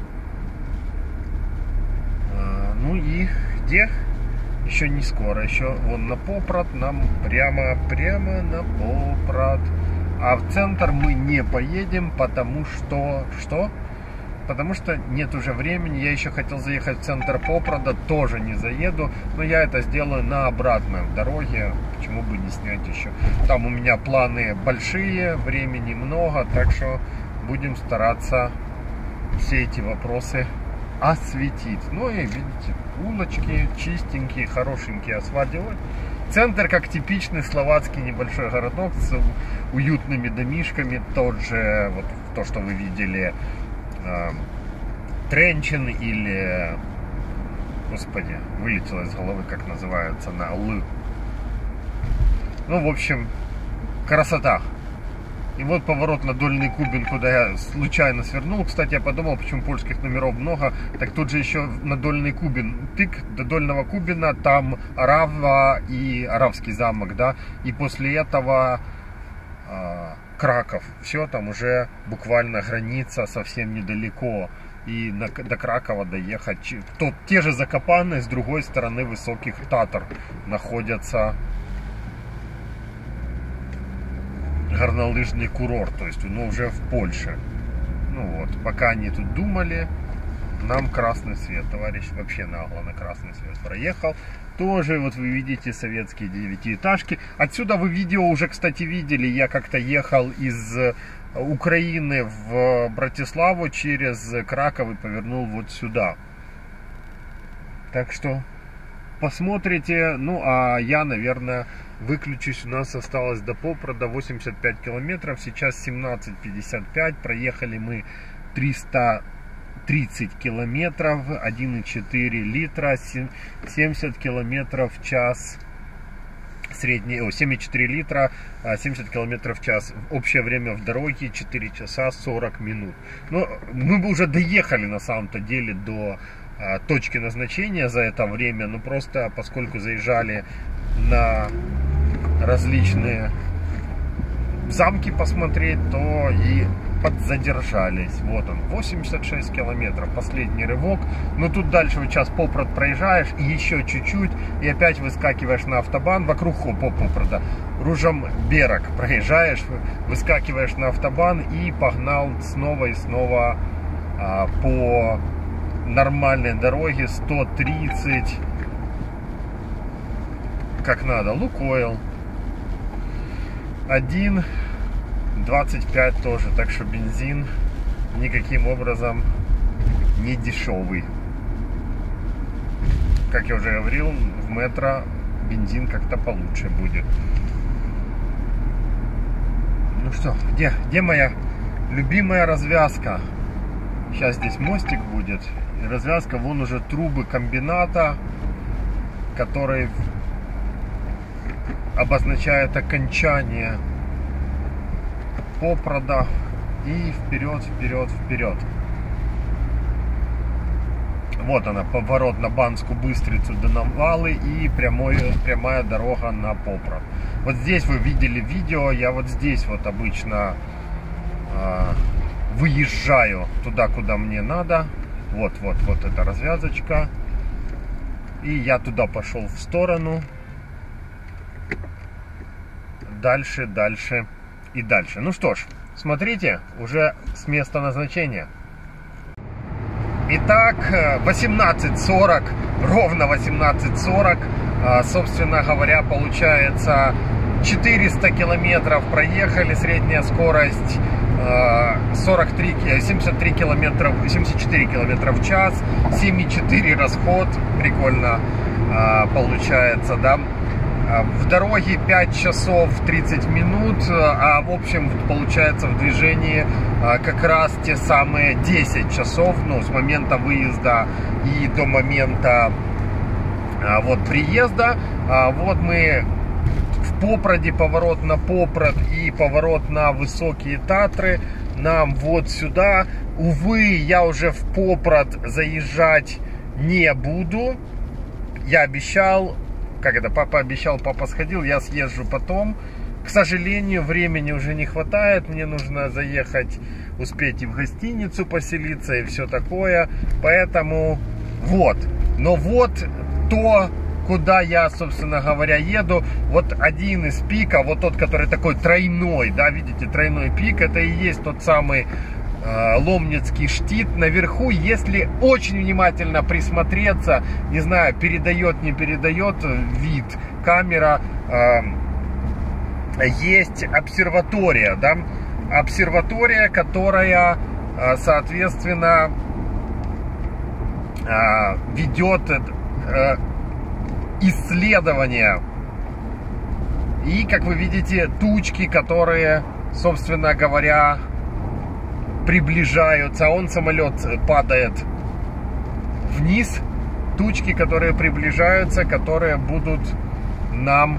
А, ну и где? Еще не скоро, еще вон на Попрат, нам прямо, прямо на Попрат. А в центр мы не поедем, потому что... Что? Потому что нет уже времени. Я еще хотел заехать в центр Попрада, тоже не заеду. Но я это сделаю на обратной дороге. Почему бы не снять еще? Там у меня планы большие, времени много, так что будем стараться все эти вопросы осветить. Ну и видите, улочки чистенькие, хорошенькие, асфальт. Центр как типичный словацкий небольшой городок с уютными домишками. Тот же, вот то, что вы видели, э, Тренчин или, господи, вылетело из головы, как называется, на Л. Ну, в общем, красота. И вот поворот на Дольный Кубин, куда я случайно свернул. Кстати, я подумал, почему польских номеров много. Так тут же еще на Дольный Кубин тык, до Дольного Кубина, там Орава и Оравский замок, да. И после этого э, Краков. Все, там уже буквально граница совсем недалеко. И на, до Кракова доехать. Тот, те же Закопаны, с другой стороны Высоких Татар находятся горнолыжный курорт, то есть ну, уже в Польше. Ну вот, пока они тут думали, нам красный свет. Товарищ вообще нагло на красный свет проехал. Тоже вот вы видите советские девятиэтажки. Отсюда вы видео уже, кстати, видели. Я как-то ехал из Украины в Братиславу через Краков и повернул вот сюда. Так что посмотрите. Ну, а я, наверное, выключусь. У нас осталось до Попрада восемьдесят пять километров. Сейчас семнадцать пятьдесят пять. Проехали мы триста тридцать километров. один и четыре литра. семьдесят километров в час. Средний, о, семь и четыре литра, семьдесят километров в час. Общее время в дороге четыре часа сорок минут. Но мы бы уже доехали на самом-то деле до а, точки назначения за это время. Но просто поскольку заезжали на различные замки посмотреть, то и подзадержались. Вот он, восемьдесят шесть километров, последний рывок. Но тут дальше вот сейчас Попрод проезжаешь, и еще чуть-чуть, и опять выскакиваешь на автобан, вокруг Попрода. Ружомберок проезжаешь, выскакиваешь на автобан и погнал снова и снова а, по нормальной дороге сто тридцать, как надо. Лукойл один двадцать пять тоже, так что бензин никаким образом не дешевый. Как я уже говорил, в метро бензин как-то получше будет. Ну что, где, где моя любимая развязка? Сейчас здесь мостик будет. И развязка, вон уже трубы комбината, который обозначает окончание Попрода. И вперед, вперед, вперед. Вот она, поворот на Банскую Быстрицу до Навалы и прямой, прямая дорога на Попрод. Вот здесь вы видели видео, я вот здесь вот обычно э, выезжаю туда, куда мне надо. Вот, вот, вот эта развязочка. И я туда пошел в сторону. Дальше, дальше и дальше. Ну что ж, смотрите, уже с места назначения. Итак, восемнадцать сорок, ровно восемнадцать сорок, собственно говоря, получается четыреста километров проехали, средняя скорость сорок три, семьдесят три километра, семьдесят четыре километра в час, семь и четыре расход, прикольно получается, да. В дороге пять часов тридцать минут, а в общем получается в движении как раз те самые десять часов, ну, с момента выезда и до момента вот приезда. Вот мы в Попроде, поворот на Попрод и поворот на Высокие Татры. Нам вот сюда. Увы, я уже в Попрод заезжать не буду. Я обещал. Как это, папа обещал, папа сходил, я съезжу потом. К сожалению, времени уже не хватает. Мне нужно заехать, успеть и в гостиницу поселиться, и все такое. Поэтому вот. Но вот то, куда я, собственно говоря, еду. Вот один из пиков, вот тот, который такой тройной, да, видите, тройной пик, это и есть тот самый Ломницкий штит. Наверху, если очень внимательно присмотреться, не знаю, передает, не передает вид камера, э, есть обсерватория, да, обсерватория, которая, э, соответственно, э, ведет э, исследования. И, как вы видите, тучки, которые, собственно говоря, приближаются, он, самолет, падает вниз. Тучки, которые приближаются, которые будут нам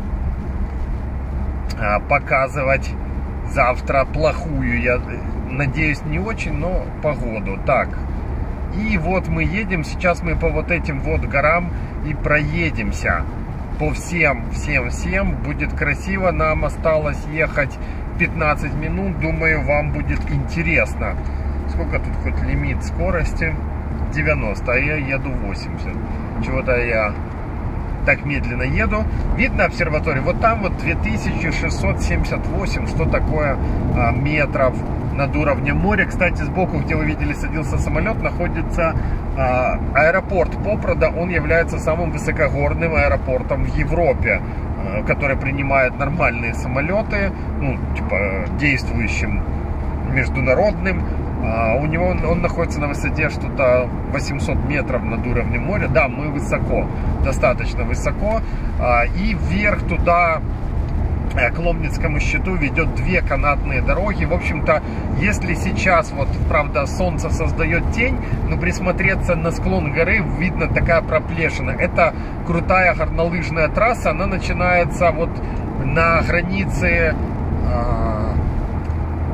а, показывать завтра плохую, я надеюсь, не очень, но погоду. Так, и вот мы едем, сейчас мы по вот этим вот горам и проедемся по всем, всем, всем. Будет красиво, нам осталось ехать пятнадцать минут, думаю, вам будет интересно. Сколько тут хоть лимит скорости? девяносто, а я еду восемьдесят. Чего-то я так медленно еду. Видно обсерваторию? Вот там вот две тысячи шестьсот семьдесят восемь, что такое а, метров над уровнем моря. Кстати, сбоку, где вы видели, садился самолет, находится а, аэропорт Попрода. Он является самым высокогорным аэропортом в Европе, а, который принимает нормальные самолеты, ну, типа действующим международным. А, у него он, он находится на высоте что-то восемьсот метров над уровнем моря. Да, мы высоко, достаточно высоко. А, и вверх туда, к Ломницкому щиту, ведет две канатные дороги. В общем-то, если сейчас, вот, правда, солнце создает тень, но присмотреться на склон горы, видно такая проплешина. Это крутая горнолыжная трасса, она начинается вот на границе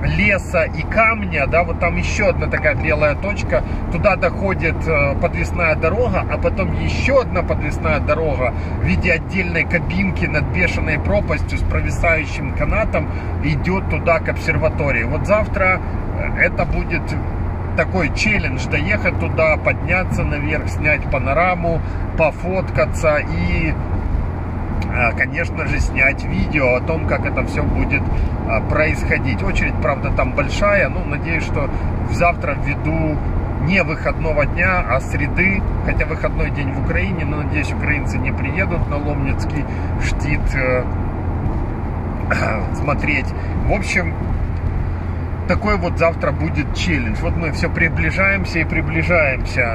леса и камня, да, вот там еще одна такая белая точка, туда доходит подвесная дорога, а потом еще одна подвесная дорога в виде отдельной кабинки над бешеной пропастью с провисающим канатом идет туда к обсерватории. Вот завтра это будет такой челлендж: доехать туда, подняться наверх, снять панораму, пофоткаться и, конечно же, снять видео о том, как это все будет происходить. Очередь, правда, там большая, но надеюсь, что завтра ввиду не выходного дня, а среды, хотя выходной день в Украине, но надеюсь, украинцы не приедут на Ломницкий штит э, смотреть. В общем, такой вот завтра будет челлендж. Вот мы все приближаемся и приближаемся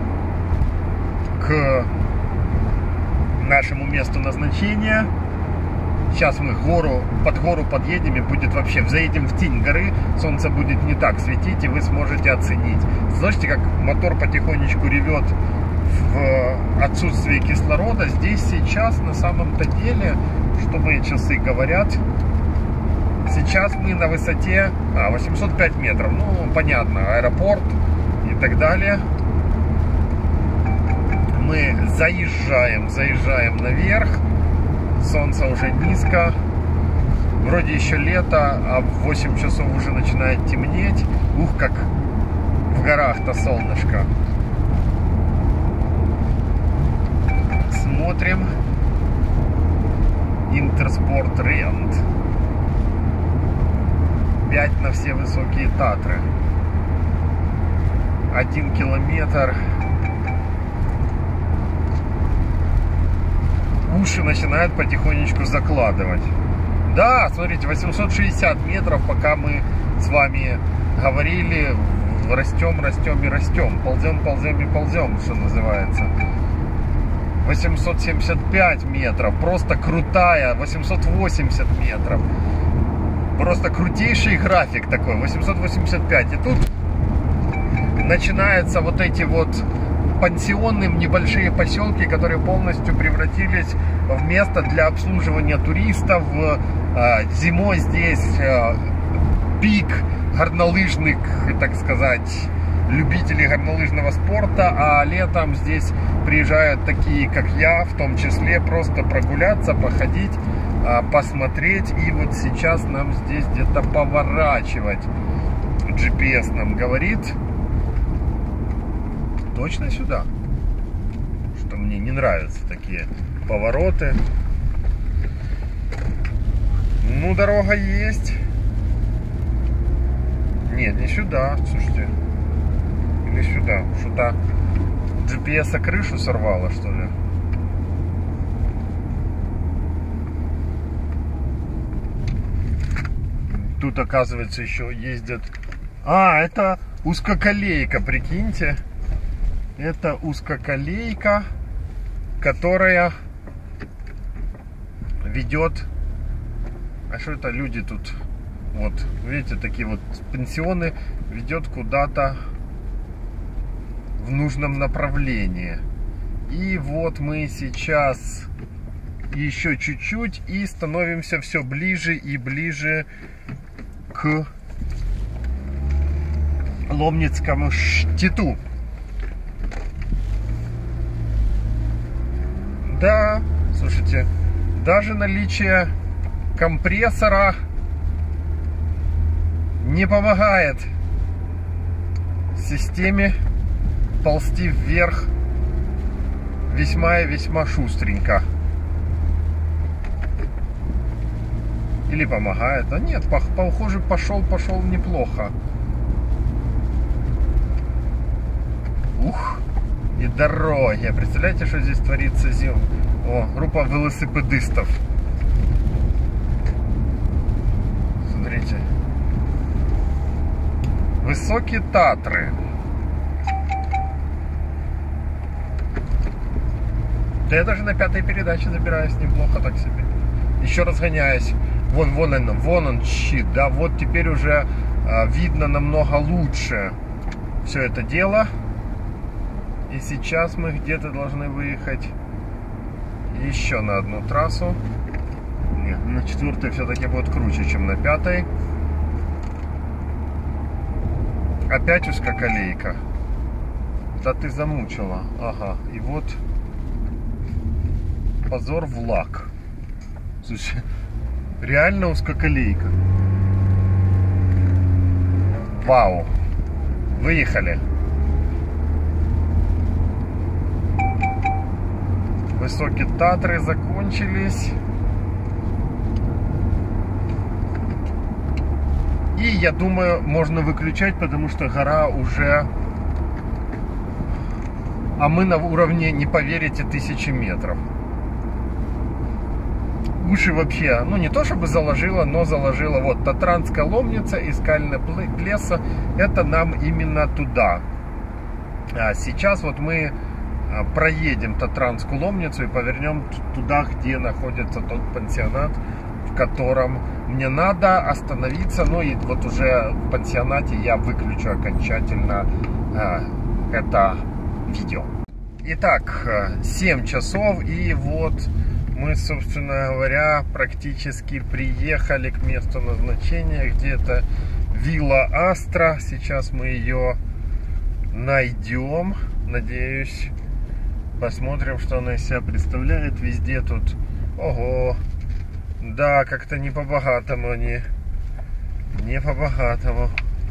к нашему месту назначения. Сейчас мы гору, под гору подъедем, и будет вообще, заедем в тень горы, солнце будет не так светить, и вы сможете оценить. Слышите, как мотор потихонечку ревет в отсутствии кислорода. Здесь сейчас на самом-то деле, что мои часы говорят, сейчас мы на высоте а, восемьсот пять метров. Ну, понятно, аэропорт и так далее. Мы заезжаем, заезжаем наверх. Солнце уже низко. Вроде еще лето, а в восемь часов уже начинает темнеть. Ух, как в горах-то солнышко. Смотрим. Интерспорт Рент. пять на все высокие Татры. Один километр. Уши начинают потихонечку закладывать. Да, смотрите, восемьсот шестьдесят метров, пока мы с вами говорили, растем, растем и растем. Ползем, ползем и ползем, что называется. восемьсот семьдесят пять метров, просто крутая, восемьсот восемьдесят метров. Просто крутейший график такой, восемьсот восемьдесят пять. И тут начинаются вот эти вот пансионные небольшие поселки, которые полностью превратились в место для обслуживания туристов. Зимой здесь пик горнолыжных, так сказать, любителей горнолыжного спорта, а летом здесь приезжают такие, как я, в том числе, просто прогуляться, походить, посмотреть. И вот сейчас нам здесь где-то поворачивать джи пи эс нам говорит точно сюда, что мне не нравятся такие повороты. Ну, дорога есть. Нет, не сюда, слушайте. Или сюда. Что-то джи пи эс крышу сорвало, что ли? Тут, оказывается, еще ездят. А, это узкоколейка, прикиньте. Это узкоколейка, которая ведет. А что это люди тут? Вот, видите, такие вот пансионы, ведет куда-то в нужном направлении. И вот мы сейчас еще чуть-чуть и становимся все ближе и ближе к Ломницкому штиту. Да, слушайте, даже наличие компрессора не помогает системе ползти вверх весьма и весьма шустренько. Или помогает? А нет, похоже, пошел, пошел неплохо. Ух, и дороги. Представляете, что здесь творится зим? О, группа велосипедистов. Смотрите. Высокие Татры. Да я даже на пятой передаче забираюсь неплохо так себе. Еще разгоняюсь. Вон, вон он, вон он щит. Да, вот теперь уже а, видно намного лучше все это дело. И сейчас мы где-то должны выехать еще на одну трассу. Нет, на четвертой все-таки будет круче, чем на пятой. опять узкоколейка. Да ты замучила. Ага. И вот позор в лак. Слушай, реально узкоколейка. Вау. Выехали. Высокие Татры закончились. И я думаю, можно выключать, потому что гора уже... А мы на уровне, не поверите, тысячи метров. Уши вообще, ну не то чтобы заложила, но заложила. Вот Татранская Ломница и Скальная Плеса, это нам именно туда. А сейчас вот мы проедем Татранскую Ломницу и повернем туда, где находится тот пансионат, в котором мне надо остановиться. Ну и вот уже в пансионате я выключу окончательно а, это видео. Итак, семь часов, и вот мы, собственно говоря, практически приехали к месту назначения, где-то вилла Астра. Сейчас мы ее найдем, надеюсь. Посмотрим, что она из себя представляет. Везде тут, ого, да, как-то не по-богатому они, не по-богатому.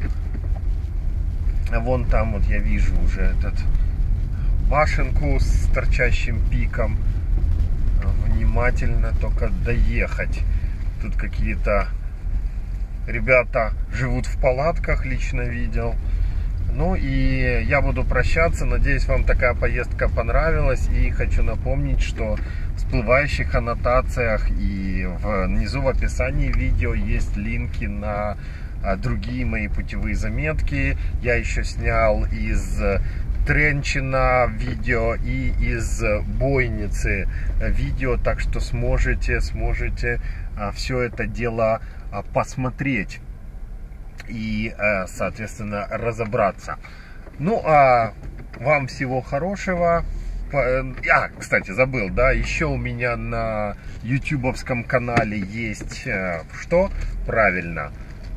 А вон там вот я вижу уже этот башенку с торчащим пиком. Внимательно только доехать. Тут какие-то ребята живут в палатках, лично видел. Ну и я буду прощаться. Надеюсь, вам такая поездка понравилась. И хочу напомнить, что в всплывающих аннотациях и внизу в описании видео есть линки на другие мои путевые заметки. Я еще снял из Тренчина видео и из Бойницы видео, так что сможете, сможете все это дело посмотреть и, соответственно, разобраться. Ну, а вам всего хорошего. А, кстати, забыл, да, еще у меня на ютубовском канале есть что? Правильно,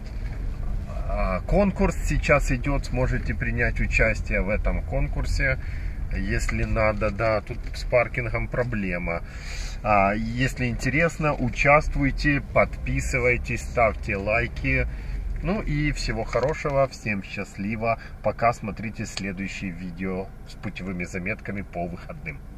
конкурс сейчас идет, сможете принять участие в этом конкурсе, если надо. Да, тут с паркингом проблема. Если интересно, участвуйте, подписывайтесь, ставьте лайки. Ну и всего хорошего, всем счастливо. Пока, смотрите следующие видео с путевыми заметками по выходным.